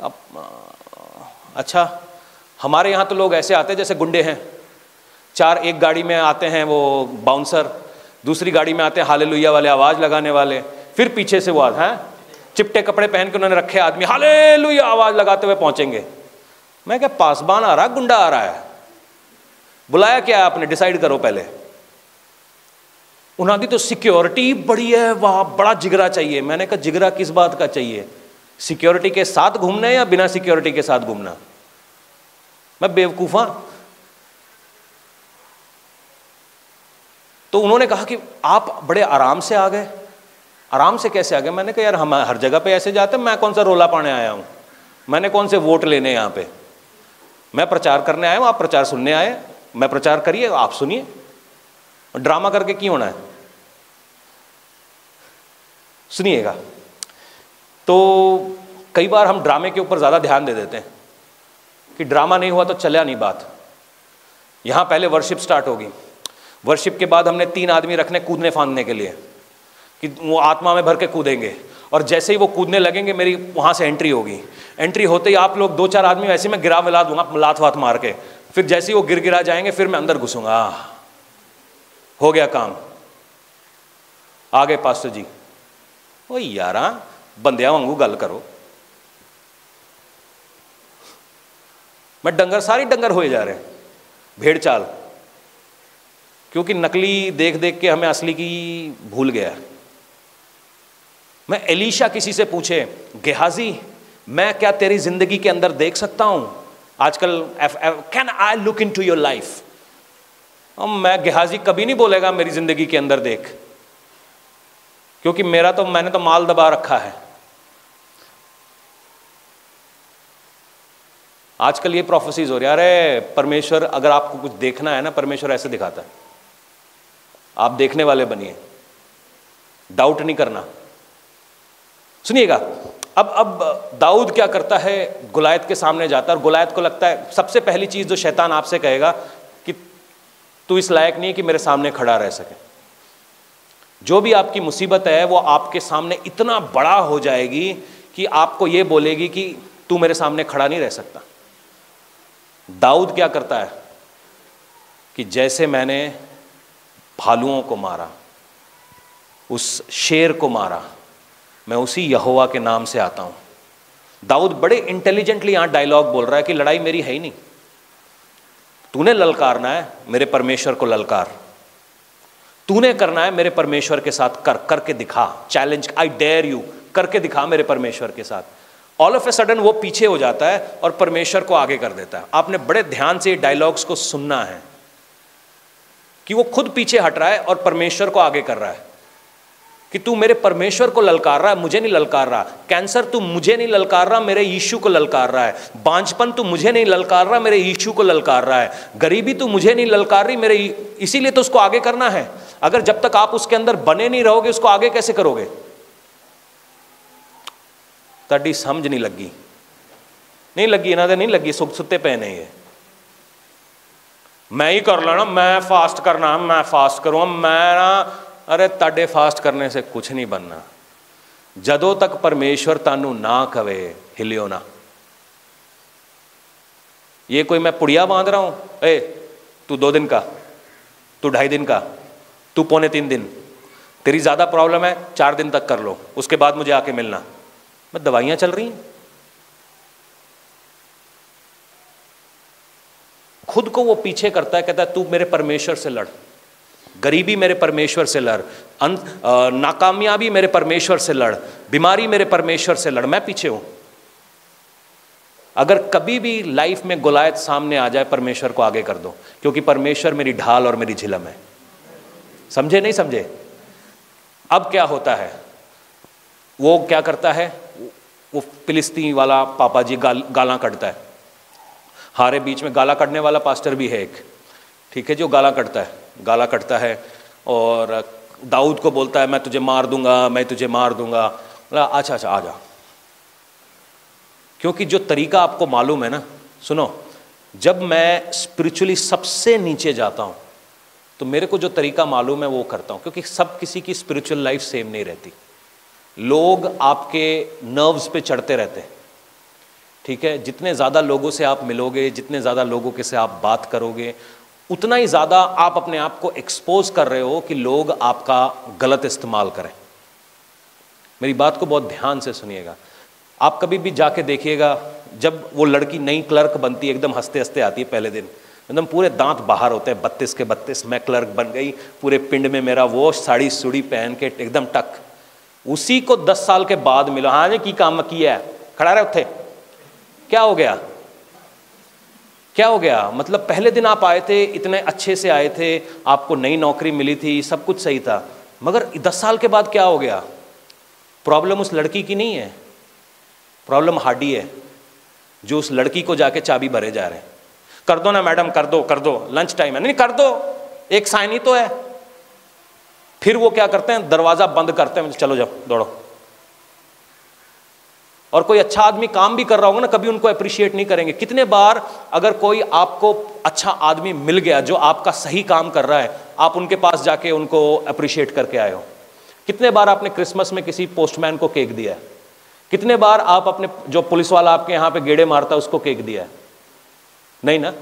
अच्छा, हमारे यहाँ तो लोग ऐसे आते हैं जैसे गुंडे हैं। 4 एक गाड़ी में आते हैं वो बाउंसर, दूसरी गाड़ी में आते हैं हालेलुया वाले आवाज़ लगाने वाले, फिर पीछे से वो आते हैं चिपटे कपड़े पहन के उन्होंने रखे आदमी हालेलुया आवाज़ लगाते हुए पहुँचेंगे। मैं क्या पासबान आ रहा, गुंडा आ रहा है? बुलाया क्या आपने, डिसाइड करो पहले। उन्होंने तो सिक्योरिटी बड़ी है, वहां बड़ा जिगरा चाहिए। मैंने कहा जिगरा किस बात का चाहिए? सिक्योरिटी के साथ घूमना है या बिना सिक्योरिटी के साथ घूमना? मैं बेवकूफा? तो उन्होंने कहा कि आप बड़े आराम से आ गए। आराम से कैसे आ गए? मैंने कहा यार हम हर जगह पे ऐसे जाते हैं, मैं कौन सा रोला पाने आया हूं, मैंने कौन से वोट लेने यहां पे? मैं प्रचार करने आया हूं, आप प्रचार सुनने आए। मैं प्रचार करिए, आप सुनिए, ड्रामा करके क्यों होना है? सुनिएगा। तो कई बार हम ड्रामे के ऊपर ज्यादा ध्यान दे देते हैं कि ड्रामा नहीं हुआ तो चला नहीं बात। यहां पहले वर्शिप स्टार्ट होगी, वर्शिप के बाद हमने 3 आदमी रखने कूदने फांदने के लिए कि वो आत्मा में भर के कूदेंगे, और जैसे ही वो कूदने लगेंगे मेरी वहां से एंट्री होगी। एंट्री होते ही आप लोग 2-4 आदमी वैसे मैं गिरा मिला दूंगा लात वात मार के, फिर जैसे ही वो गिरा जाएंगे फिर मैं अंदर घुसूंगा। हो गया काम, आ गए पास्टर जी। ओ यारा बंदिया वांगू गल करो। मैं डंगर, सारी डंगर होए जा रहे हैं, भेड़ चाल, क्योंकि नकली देख देख के हमें असली की भूल गया। मैं एलीशा किसी से पूछे, गेहाजी मैं क्या तेरी जिंदगी के अंदर देख सकता हूं आजकल, can I look into your life? मैं गेहाजी कभी नहीं बोलेगा मेरी जिंदगी के अंदर देख, क्योंकि मैंने तो माल दबा रखा है। आजकल ये प्रोफेसीज हो रही है, अरे परमेश्वर अगर आपको कुछ देखना है ना, परमेश्वर ऐसे दिखाता है, आप देखने वाले बनिए, डाउट नहीं करना। सुनिएगा, अब दाऊद क्या करता है, गुलायत के सामने जाता है, और गुलायत को लगता है, सबसे पहली चीज जो शैतान आपसे कहेगा कि तू इस लायक नहीं है कि मेरे सामने खड़ा रह सके। जो भी आपकी मुसीबत है वो आपके सामने इतना बड़ा हो जाएगी कि आपको ये बोलेगी कि तू मेरे सामने खड़ा नहीं रह सकता। दाऊद क्या करता है कि जैसे मैंने भालुओं को मारा, उस शेर को मारा, मैं उसी यहोवा के नाम से आता हूं। दाऊद बड़े इंटेलिजेंटली यहां डायलॉग बोल रहा है कि लड़ाई मेरी है ही नहीं, तूने ललकारना है मेरे परमेश्वर को ललकार, तूने करना है मेरे परमेश्वर के साथ, करके दिखा, चैलेंज, आई डेयर यू, करके दिखा मेरे परमेश्वर के साथ। ऑल ऑफ ए सडन वो पीछे हो जाता है और परमेश्वर को आगे कर देता है। आपने बड़े ध्यान से डायलॉग्स को सुनना है कि वो खुद पीछे हट रहा है और परमेश्वर को आगे कर रहा है कि तू मेरे परमेश्वर को ललकार रहा है, मुझे नहीं ललकार रहा। कैंसर तू मुझे नहीं ललकार रहा, मेरे यीशु को ललकार रहा है। बांझपन तू मुझे नहीं ललकार रहा, मेरे यीशु को ललकार रहा है। गरीबी तू मुझे नहीं ललकार रही, मेरे, इसीलिए तो उसको आगे करना है। अगर जब तक आप उसके अंदर बने नहीं रहोगे, उसको आगे कैसे करोगे? ताड़ी समझ नहीं लगी, नहीं लगी, इन्होंने नहीं लगी, सुते पे नहीं है। मैं ही कर लेना, मैं फास्ट करना, मैं फास्ट करूँ, मैं ना, अरे ताड़े फास्ट करने से कुछ नहीं बनना। जदों तक परमेश्वर तानू ना कवे हिलियो ना। ये कोई मैं पुड़िया बांध रहा हूं, ए तू 2 दिन का, तू 2.5 दिन का, तू 2.25 दिन, तेरी ज्यादा प्रॉब्लम है 4 दिन तक कर लो, उसके बाद मुझे आके मिलना। मैं दवाइयां चल रही हैं। खुद को वो पीछे करता है, कहता है तू मेरे परमेश्वर से लड़, गरीबी मेरे परमेश्वर से लड़, नाकामयाबी मेरे परमेश्वर से लड़, बीमारी मेरे परमेश्वर से लड़, मैं पीछे हूं। अगर कभी भी लाइफ में गुलायत सामने आ जाए, परमेश्वर को आगे कर दो, क्योंकि परमेश्वर मेरी ढाल और मेरी झिलम है। समझे नहीं समझे? अब क्या होता है, वो क्या करता है, वो फिलिस्तीन वाला पापा जी गाला कटता है। हमारे बीच में गाला कटने वाला पास्टर भी है एक, ठीक है, जो गाला कटता है और दाऊद को बोलता है मैं तुझे मार दूंगा, मैं तुझे मार दूंगा। अच्छा आ जा, क्योंकि जो तरीका आपको मालूम है ना, सुनो, जब मैं स्पिरिचुअली सबसे नीचे जाता हूं तो मेरे को जो तरीका मालूम है वो करता हूं, क्योंकि सब किसी की स्पिरिचुअल लाइफ सेम नहीं रहती। लोग आपके नर्व्स पे चढ़ते रहते हैं, ठीक है। जितने ज़्यादा लोगों से आप मिलोगे, जितने ज़्यादा लोगों के से आप बात करोगे, उतना ही ज़्यादा आप अपने आप को एक्सपोज कर रहे हो कि लोग आपका गलत इस्तेमाल करें। मेरी बात को बहुत ध्यान से सुनिएगा। आप कभी भी जाके देखिएगा, जब वो लड़की नई क्लर्क बनती है, एकदम हंसते हंसते आती है पहले दिन, एकदम पूरे दांत बाहर होते हैं 32 के 32, मैं क्लर्क बन गई, पूरे पिंड में मेरा वो साड़ी सुड़ी पहन के एकदम टक। उसी को 10 साल के बाद मिला, हाँ की काम किया है, खड़ा रहे उठे, क्या हो गया, क्या हो गया? मतलब पहले दिन आप आए थे, इतने अच्छे से आए थे, आपको नई नौकरी मिली थी, सब कुछ सही था, मगर 10 साल के बाद क्या हो गया? प्रॉब्लम उस लड़की की नहीं है, प्रॉब्लम हार्डी है, जो उस लड़की को जाके चाबी भरे जा रहे हैं। कर दो ना मैडम, कर दो, लंच टाइम है, नहीं कर दो, एक साइन ही तो है। फिर वो क्या करते हैं, दरवाजा बंद करते हैं, चलो जाओ दौड़ो। और कोई अच्छा आदमी काम भी कर रहा होगा ना, कभी उनको अप्रिशिएट नहीं करेंगे। कितने बार अगर कोई आपको अच्छा आदमी मिल गया जो आपका सही काम कर रहा है, आप उनके पास जाके उनको अप्रिशिएट करके आए हो? कितने बार आपने क्रिसमस में किसी पोस्टमैन को केक दिया है? कितने बार आप अपने जो पुलिस वाला आपके यहां पे गेड़े मारता है उसको केक दिया है? नहीं ना?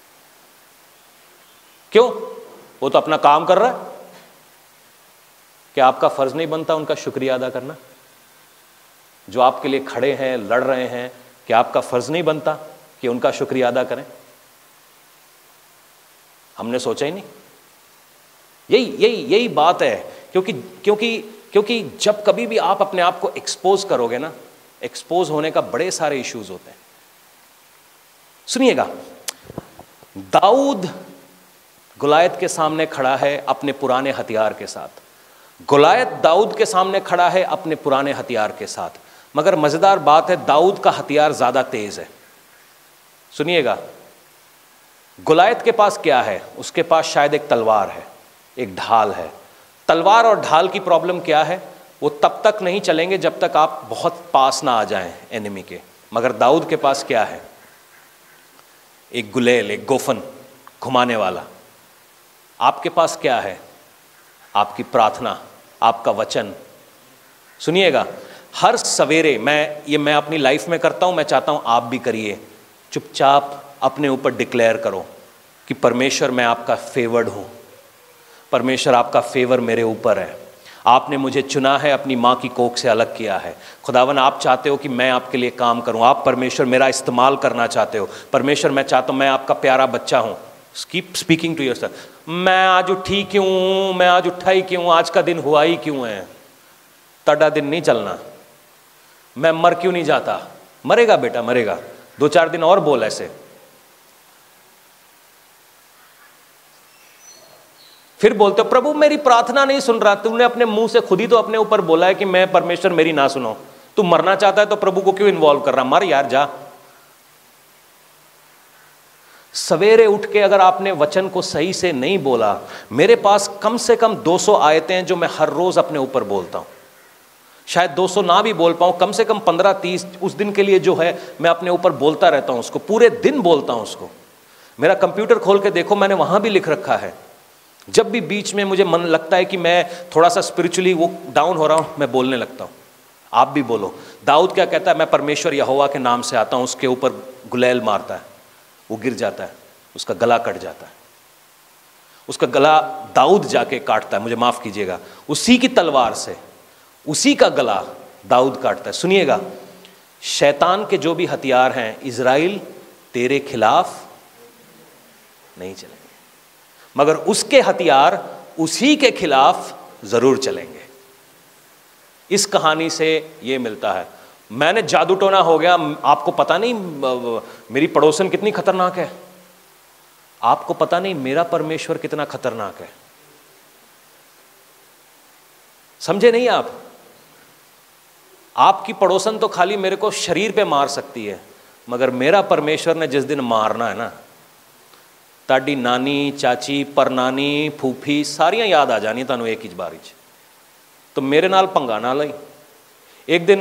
क्यों? वो तो अपना काम कर रहा है। क्या आपका फर्ज नहीं बनता उनका शुक्रिया अदा करना? जो आपके लिए खड़े हैं, लड़ रहे हैं, क्या आपका फर्ज नहीं बनता कि उनका शुक्रिया अदा करें? हमने सोचा ही नहीं। यही बात है। क्योंकि जब कभी भी आप अपने आप को एक्सपोज करोगे ना, एक्सपोज होने का बड़े सारे इश्यूज होते हैं। सुनिएगा, दाऊद गुलायत के सामने खड़ा है अपने पुराने हथियार के साथ, गुलायत दाऊद के सामने खड़ा है अपने पुराने हथियार के साथ, मगर मजेदार बात है दाऊद का हथियार ज्यादा तेज है। सुनिएगा, गुलायत के पास क्या है? उसके पास शायद एक तलवार है, एक ढाल है। तलवार और ढाल की प्रॉब्लम क्या है? वो तब तक नहीं चलेंगे जब तक आप बहुत पास ना आ जाएं एनिमी के। मगर दाऊद के पास क्या है? एक गुलेल, एक गोफन घुमाने वाला। आपके पास क्या है? आपकी प्रार्थना, आपका वचन। सुनिएगा, हर सवेरे मैं अपनी लाइफ में करता हूं, मैं चाहता हूं आप भी करिए। चुपचाप अपने ऊपर डिक्लेयर करो कि परमेश्वर मैं आपका फेवर्ड हूं, परमेश्वर आपका फेवर मेरे ऊपर है, आपने मुझे चुना है, अपनी माँ की कोख से अलग किया है। खुदावन आप चाहते हो कि मैं आपके लिए काम करूं, आप परमेश्वर मेरा इस्तेमाल करना चाहते हो। परमेश्वर मैं चाहता हूं, मैं आपका प्यारा बच्चा हूं। Keep speaking to yourself. मैं आज उठी क्यों, मैं आज उठा ही क्यों, आज का दिन हुआ ही क्यों है? तड़ा दिन नहीं चलना। मैं मर क्यों नहीं जाता? मरेगा बेटा, मरेगा। 2-4 दिन और बोल ऐसे। फिर बोलते हो प्रभु मेरी प्रार्थना नहीं सुन रहा। तुमने अपने मुंह से खुद ही तो अपने ऊपर बोला है कि मैं परमेश्वर मेरी ना सुनो। तू मरना चाहता है तो प्रभु को क्यों इन्वॉल्व कर रहा? मर यार, जा। सवेरे उठ के अगर आपने वचन को सही से नहीं बोला, मेरे पास कम से कम 200 आयतें हैं जो मैं हर रोज अपने ऊपर बोलता हूं। शायद 200 ना भी बोल पाऊं, कम से कम 15-30 उस दिन के लिए जो है मैं अपने ऊपर बोलता रहता हूं, उसको पूरे दिन बोलता हूं उसको। मेरा कंप्यूटर खोल के देखो, मैंने वहां भी लिख रखा है। जब भी बीच में मुझे मन लगता है कि मैं थोड़ा सा स्पिरिचुअली वो डाउन हो रहा हूं, मैं बोलने लगता हूं। आप भी बोलो। दाऊद क्या कहता है? मैं परमेश्वर यहोवा के नाम से आता हूं। उसके ऊपर गुलेल मारता है, वो गिर जाता है, उसका गला कट जाता है। उसका गला दाऊद जाके काटता है, मुझे माफ कीजिएगा, उसी की तलवार से उसी का गला दाऊद काटता है। सुनिएगा, शैतान के जो भी हथियार हैं, इज़राइल तेरे खिलाफ नहीं चलेंगे, मगर उसके हथियार उसी के खिलाफ जरूर चलेंगे। इस कहानी से यह मिलता है। मैंने जादू टोना हो गया, आपको पता नहीं मेरी पड़ोसन कितनी खतरनाक है, आपको पता नहीं मेरा परमेश्वर कितना खतरनाक है। समझे नहीं आप? आपकी पड़ोसन तो खाली मेरे को शरीर पे मार सकती है, मगर मेरा परमेश्वर ने जिस दिन मारना है ना, ताड़ी नानी, चाची, परनानी, फूफी सारियां याद आ जानी तुहानू एक ही बारी च। तो मेरे नाल पंगा ना लई। एक दिन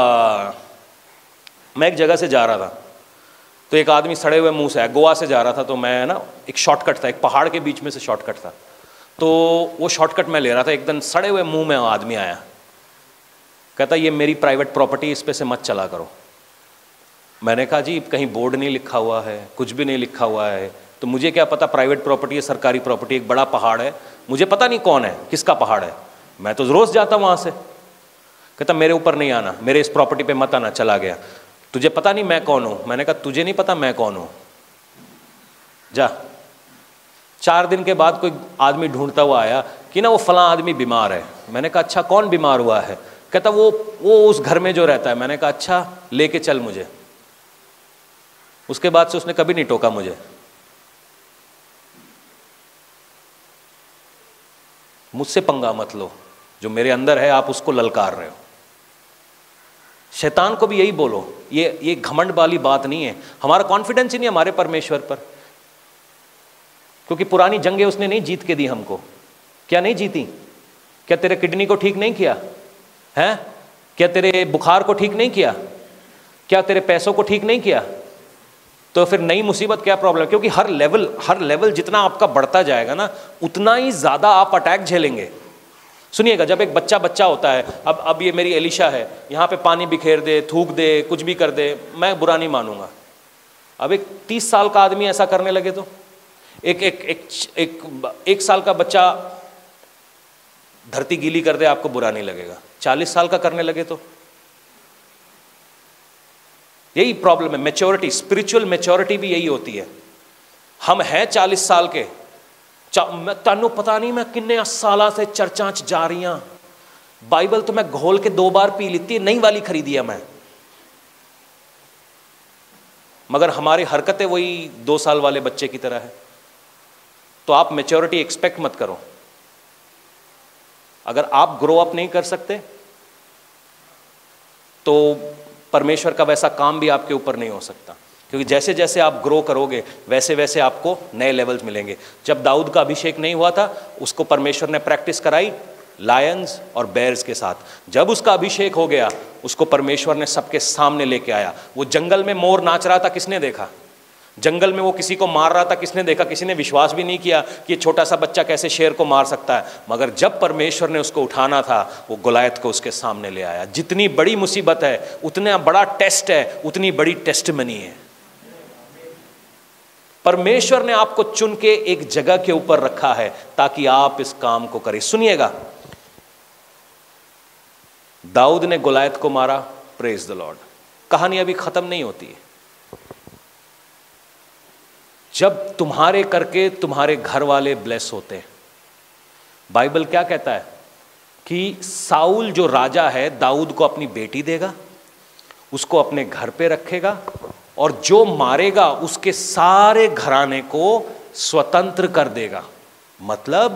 मैं एक जगह से जा रहा था, तो एक आदमी सड़े हुए मुंह से, गोवा से जा रहा था, तो मैं ना एक शॉर्टकट था, एक पहाड़ के बीच में से शॉर्टकट था, तो वो शॉर्टकट मैं ले रहा था। एकदम सड़े हुए मुंह में आदमी आया, कहता ये मेरी प्राइवेट प्रॉपर्टी, इस पे से मत चला करो। मैंने कहा जी कहीं बोर्ड नहीं लिखा हुआ है, कुछ भी नहीं लिखा हुआ है, तो मुझे क्या पता प्राइवेट प्रॉपर्टी है सरकारी प्रॉपर्टी? एक बड़ा पहाड़ है, मुझे पता नहीं कौन है, किसका पहाड़ है, मैं तो रोज जाता वहां से। कहता मेरे ऊपर नहीं आना, मेरे इस प्रॉपर्टी पे मत आना। चला गया। तुझे पता नहीं मैं कौन हूं। मैंने कहा तुझे नहीं पता मैं कौन हूं, जा। 4 दिन के बाद कोई आदमी ढूंढता हुआ आया कि ना वो फलां आदमी बीमार है। मैंने कहा अच्छा कौन बीमार हुआ है? कहता वो उस घर में जो रहता है। मैंने कहा अच्छा लेके चल मुझे। उसके बाद से उसने कभी नहीं टोका मुझे। मुझसे पंगा मत लो, जो मेरे अंदर है आप उसको ललकार रहे हो। शैतान को भी यही बोलो, ये घमंड वाली बात नहीं है। हमारा कॉन्फिडेंस ही नहीं हमारे परमेश्वर पर, क्योंकि पुरानी जंगें उसने नहीं जीत के दी हमको। क्या नहीं जीती? क्या तेरे किडनी को ठीक नहीं किया है? क्या तेरे बुखार को ठीक नहीं किया? क्या तेरे पैसों को ठीक नहीं किया? तो फिर नई मुसीबत क्या प्रॉब्लम? क्योंकि हर लेवल जितना आपका बढ़ता जाएगा ना, उतना ही ज्यादा आप अटैक झेलेंगे। सुनिएगा, जब एक बच्चा होता है, अब ये मेरी एलिशा है, यहाँ पे पानी बिखेर दे, थूक दे, कुछ भी कर दे, मैं बुरा नहीं मानूंगा। अब एक 30 साल का आदमी ऐसा करने लगे तो, एक साल का बच्चा धरती गीली कर दे, आपको बुरा नहीं लगेगा। 40 साल का करने लगे तो यही प्रॉब्लम है। मैच्योरिटी, स्पिरिचुअल मैच्योरिटी भी यही होती है। हम हैं 40 साल के, तैनू पता नहीं मैं किन्ने साल से चर्चा च जा रही हाँ, बाइबल तो मैं घोल के 2 बार पी लीती, नई वाली खरीदी है मैं, मगर हमारी हरकतें वही 2 साल वाले बच्चे की तरह है। तो आप मैच्योरिटी एक्सपेक्ट मत करो। अगर आप ग्रो अप नहीं कर सकते तो परमेश्वर का वैसा काम भी आपके ऊपर नहीं हो सकता, क्योंकि जैसे जैसे आप ग्रो करोगे वैसे वैसे आपको नए लेवल्स मिलेंगे। जब दाऊद का अभिषेक नहीं हुआ था, उसको परमेश्वर ने प्रैक्टिस कराई लायंस और बेयर्स के साथ। जब उसका अभिषेक हो गया, उसको परमेश्वर ने सबके सामने लेके आया। वो जंगल में मोर नाच रहा था, किसने देखा? जंगल में वो किसी को मार रहा था, किसने देखा? किसी ने विश्वास भी नहीं किया कि ये छोटा सा बच्चा कैसे शेर को मार सकता है। मगर जब परमेश्वर ने उसको उठाना था, वो गोलायत को उसके सामने ले आया। जितनी बड़ी मुसीबत है, उतना बड़ा टेस्ट है, उतनी बड़ी टेस्टमनी है। परमेश्वर ने आपको चुन के एक जगह के ऊपर रखा है ताकि आप इस काम को करें। सुनिएगा, दाऊद ने गोलायत को मारा, प्रेज द लॉर्ड। कहानी अभी खत्म नहीं होती है। जब तुम्हारे करके तुम्हारे घर वाले ब्लेस होते हैं, बाइबल क्या कहता है कि साउल जो राजा है, दाऊद को अपनी बेटी देगा, उसको अपने घर पे रखेगा, और जो मारेगा उसके सारे घराने को स्वतंत्र कर देगा। मतलब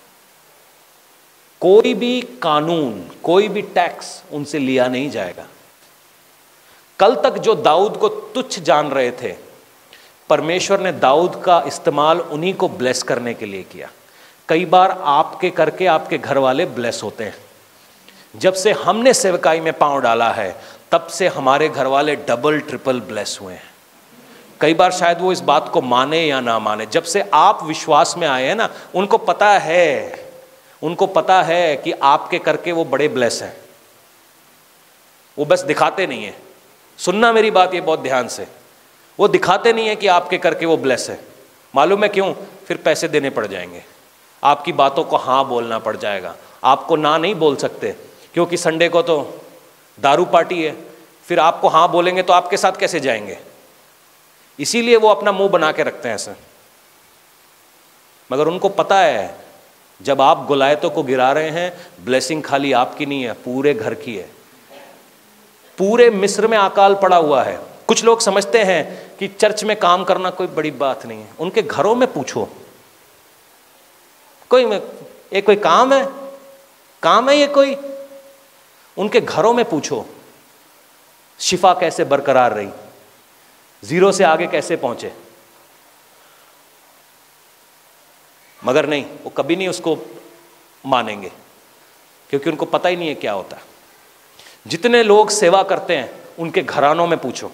कोई भी कानून, कोई भी टैक्स उनसे लिया नहीं जाएगा। कल तक जो दाऊद को तुच्छ जान रहे थे, परमेश्वर ने दाऊद का इस्तेमाल उन्हीं को ब्लेस करने के लिए किया। कई बार आपके करके आपके घर वाले ब्लेस होते हैं। जब से हमने सेवकाई में पांव डाला है, तब से हमारे घर वाले डबल ट्रिपल ब्लेस हुए हैं। कई बार शायद वो इस बात को माने या ना माने, जब से आप विश्वास में आए हैं ना, उनको पता है कि आपके करके वो बड़े ब्लेस हैं। वो बस दिखाते नहीं है। सुनना मेरी बात ये बहुत ध्यान से, वो दिखाते नहीं है कि आपके करके वो ब्लेस है। मालूम है क्यों? फिर पैसे देने पड़ जाएंगे, आपकी बातों को हाँ बोलना पड़ जाएगा। आपको ना नहीं बोल सकते, क्योंकि संडे को तो दारू पार्टी है, फिर आपको हाँ बोलेंगे तो आपके साथ कैसे जाएंगे? इसीलिए वो अपना मुंह बना के रखते हैं ऐसे। मगर उनको पता है, जब आप गोलायतों को गिरा रहे हैं, ब्लेसिंग खाली आपकी नहीं है, पूरे घर की है। पूरे मिस्र में अकाल पड़ा हुआ है। कुछ लोग समझते हैं कि चर्च में काम करना कोई बड़ी बात नहीं है। उनके घरों में पूछो, कोई काम है ये कोई? उनके घरों में पूछो, शिफा कैसे बरकरार रही, 0 से आगे कैसे पहुंचे। मगर नहीं, वो कभी नहीं उसको मानेंगे, क्योंकि उनको पता ही नहीं है क्या होता है। जितने लोग सेवा करते हैं, उनके घरानों में पूछो।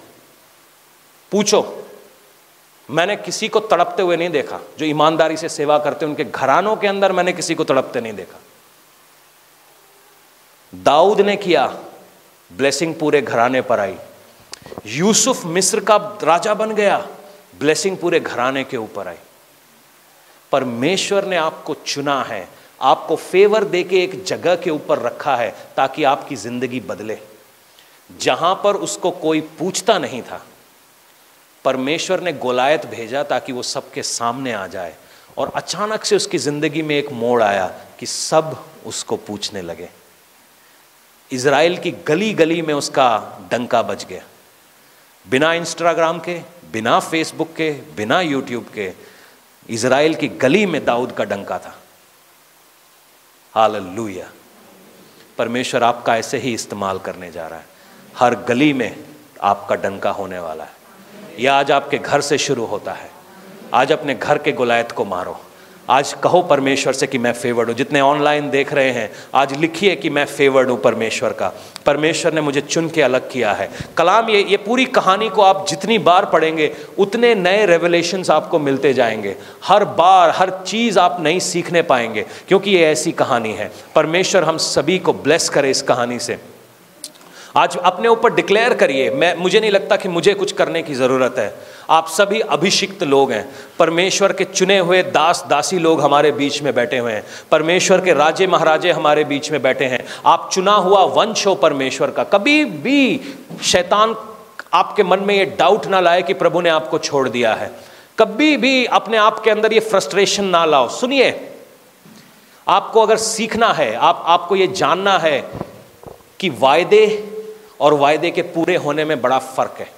मैंने किसी को तड़पते हुए नहीं देखा। जो ईमानदारी से सेवा करते हैं, उनके घरानों के अंदर मैंने किसी को तड़पते नहीं देखा। दाऊद ने किया, ब्लेसिंग पूरे घराने पर आई। यूसुफ मिस्र का राजा बन गया, ब्लेसिंग पूरे घराने के ऊपर आई। परमेश्वर ने आपको चुना है, आपको फेवर देके एक जगह के ऊपर रखा है ताकि आपकी जिंदगी बदले, जहां पर उसको कोई पूछता नहीं था, परमेश्वर ने गोलायत भेजा ताकि वो सबके सामने आ जाए। और अचानक से उसकी जिंदगी में एक मोड़ आया कि सब उसको पूछने लगे। इज़राइल की गली गली में उसका डंका बज गया। बिना इंस्टाग्राम के, बिना फेसबुक के, बिना यूट्यूब के, इज़राइल की गली में दाऊद का डंका था। हालेलुया। परमेश्वर आपका ऐसे ही इस्तेमाल करने जा रहा है। हर गली में आपका डंका होने वाला है। यह आज आपके घर से शुरू होता है। आज अपने घर के गोलायत को मारो। आज कहो परमेश्वर से कि मैं फेवर्ड हूँ। जितने ऑनलाइन देख रहे हैं, आज लिखिए कि मैं फेवर्ड हूँ परमेश्वर का। परमेश्वर ने मुझे चुन के अलग किया है। कलाम ये पूरी कहानी को आप जितनी बार पढ़ेंगे उतने नए रेवलेशंस आपको मिलते जाएंगे। हर बार हर चीज़ आप नई सीखने पाएंगे, क्योंकि ये ऐसी कहानी है। परमेश्वर हम सभी को ब्लेस करे इस कहानी से। आज अपने ऊपर डिक्लेयर करिए, मुझे नहीं लगता कि मुझे कुछ करने की ज़रूरत है। आप सभी अभिषिक्त लोग हैं। परमेश्वर के चुने हुए दास दासी लोग हमारे बीच में बैठे हुए हैं। परमेश्वर के राजे महाराजे हमारे बीच में बैठे हैं। आप चुना हुआ वंश हो परमेश्वर का। कभी भी शैतान आपके मन में ये डाउट ना लाए कि प्रभु ने आपको छोड़ दिया है। कभी भी अपने आप के अंदर ये फ्रस्ट्रेशन ना लाओ। सुनिए, आपको अगर सीखना है, आपको ये जानना है कि वायदे और वायदे के पूरे होने में बड़ा फर्क है।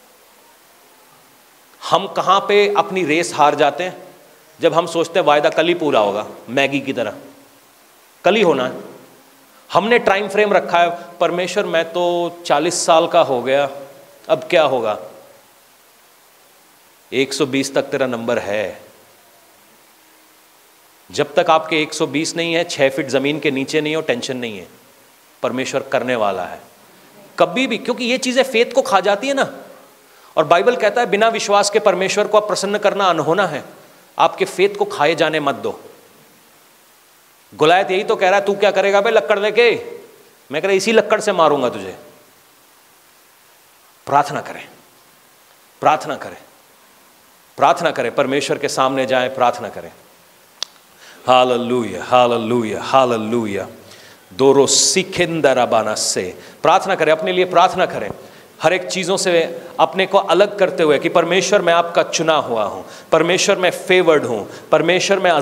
हम कहां पे अपनी रेस हार जाते हैं? जब हम सोचते हैं वायदा कल ही पूरा होगा, मैगी की तरह कल ही होना है। हमने टाइम फ्रेम रखा है, परमेश्वर मैं तो 40 साल का हो गया, अब क्या होगा? 120 तक तेरा नंबर है। जब तक आपके 120 नहीं है, 6 फीट जमीन के नीचे नहीं हो, टेंशन नहीं है। परमेश्वर करने वाला है कभी भी, क्योंकि ये चीजें फेथ को खा जाती है ना। और बाइबल कहता है बिना विश्वास के परमेश्वर को आप प्रसन्न करना अनहोना है। आपके फेथ को खाए जाने मत दो। गोलायत यही तो कह रहा है, तू क्या करेगा बे लक्कड़ लेके? मैं कह रहा इसी लक्कड़ से मारूंगा तुझे। प्रार्थना करें, प्रार्थना करें, प्रार्थना करें, परमेश्वर के सामने जाएं, प्रार्थना करें। Hallelujah, hallelujah, hallelujah. दोरो सिखिंदराबाना से प्रार्थना करें, अपने लिए प्रार्थना करें। हर एक चीज़ों से अपने को अलग करते हुए कि परमेश्वर मैं आपका चुना हुआ हूँ, परमेश्वर मैं फेवर्ड हूँ, परमेश्वर मैं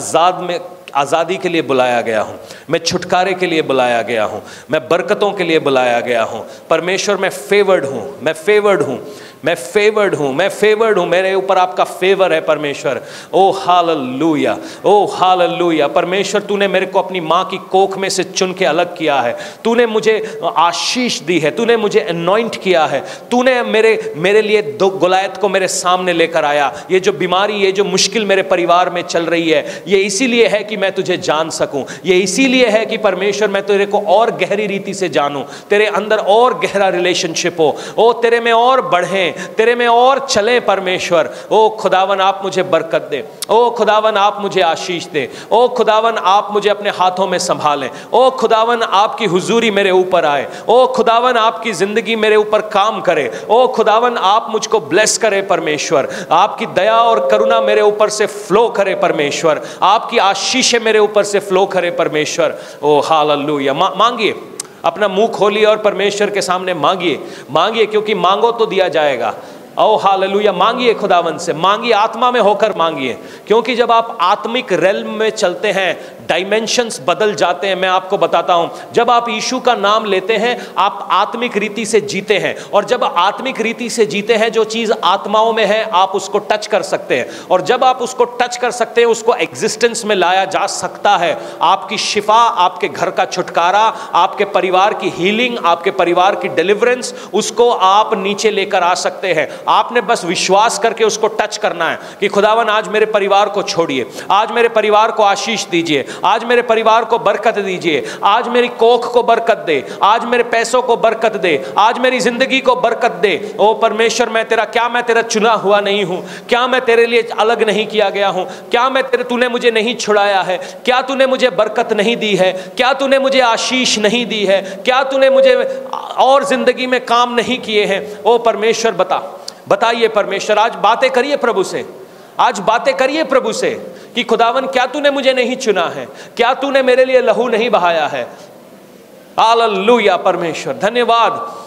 आज़ादी के लिए बुलाया गया हूँ, मैं छुटकारे के लिए बुलाया गया हूँ, मैं बरकतों के लिए बुलाया गया हूँ। परमेश्वर मैं फेवर्ड हूँ, मैं फेवर्ड हूँ, मैं फेवर्ड हूँ, मैं फेवर्ड हूँ। मेरे ऊपर आपका फेवर है परमेश्वर। Oh hallelujah, oh hallelujah. परमेश्वर तूने मेरे को अपनी माँ की कोख में से चुन के अलग किया है। तूने मुझे आशीष दी है, तूने मुझे अनॉइंट किया है। तूने मेरे लिए दो गोलायत को मेरे सामने लेकर आया। ये जो बीमारी, ये जो मुश्किल मेरे परिवार में चल रही है, ये इसीलिए है कि मैं तुझे जान सकूं। ये इसीलिए है कि परमेश्वर मैं तेरे को और गहरी रीति से जानूं, तेरे अंदर और गहरा रिलेशनशिप हो, ओ तेरे में और बढ़े, तेरे में और चले परमेश्वर। ओ खुदावन आप मुझे बरकत दे, ओ खुदावन आप मुझे आशीष दे, ओ खुदावन आप मुझे अपने हाथों में संभालें, ओ खुदावन आपकी हुजूरी मेरे ऊपर आए, ओ खुदावन आपकी जिंदगी मेरे ऊपर काम करे, ओ खुदावन आप मुझको ब्लेस करे परमेश्वर। आपकी दया और करुणा मेरे ऊपर से फ्लो करे परमेश्वर, आपकी आशीष मेरे ऊपर से फ्लो करे परमेश्वर। Oh hallelujah. मांगिए, अपना मुंह खोलिए और परमेश्वर के सामने मांगिए, मांगिए, क्योंकि मांगो तो दिया जाएगा। ओ हालेलुया। मांगिए खुदावन से, मांगिए, आत्मा में होकर मांगिए, क्योंकि जब आप आत्मिक रेल्म में चलते हैं डायमेंशंस बदल जाते हैं। मैं आपको बताता हूं, जब आप यीशु का नाम लेते हैं आप आत्मिक रीति से जीते हैं, और जब आत्मिक रीति से जीते हैं जो चीज़ आत्माओं में है आप उसको टच कर सकते हैं, और जब आप उसको टच कर सकते हैं उसको एग्जिस्टेंस में लाया जा सकता है। आपकी शिफा, आपके घर का छुटकारा, आपके परिवार की हीलिंग, आपके परिवार की डिलीवरेंस, उसको आप नीचे लेकर आ सकते हैं। आपने बस विश्वास करके उसको टच करना है कि खुदावन आज मेरे परिवार को छोड़िए, आज मेरे परिवार को आशीष दीजिए, आज मेरे परिवार को बरकत दीजिए, आज मेरी कोख को बरकत दे, आज मेरे पैसों को बरकत दे, आज मेरी जिंदगी को बरकत दे। ओ परमेश्वर मैं तेरा चुना हुआ नहीं हूं? क्या मैं तेरे लिए अलग नहीं किया गया हूं? क्या तूने मुझे नहीं छुड़ाया है? क्या तूने मुझे बरकत नहीं दी है? क्या तूने मुझे आशीष नहीं दी है? क्या तूने मुझे और जिंदगी में काम नहीं किए हैं? ओ परमेश्वर बताइए परमेश्वर, आज बातें करिए प्रभु से, आज बातें करिए प्रभु से कि खुदावन क्या तूने मुझे नहीं चुना है? क्या तूने मेरे लिए लहू नहीं बहाया है? हालेलुया परमेश्वर, धन्यवाद,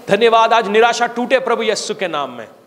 धन्यवाद, आज निराशा टूटे प्रभु यीशु के नाम में।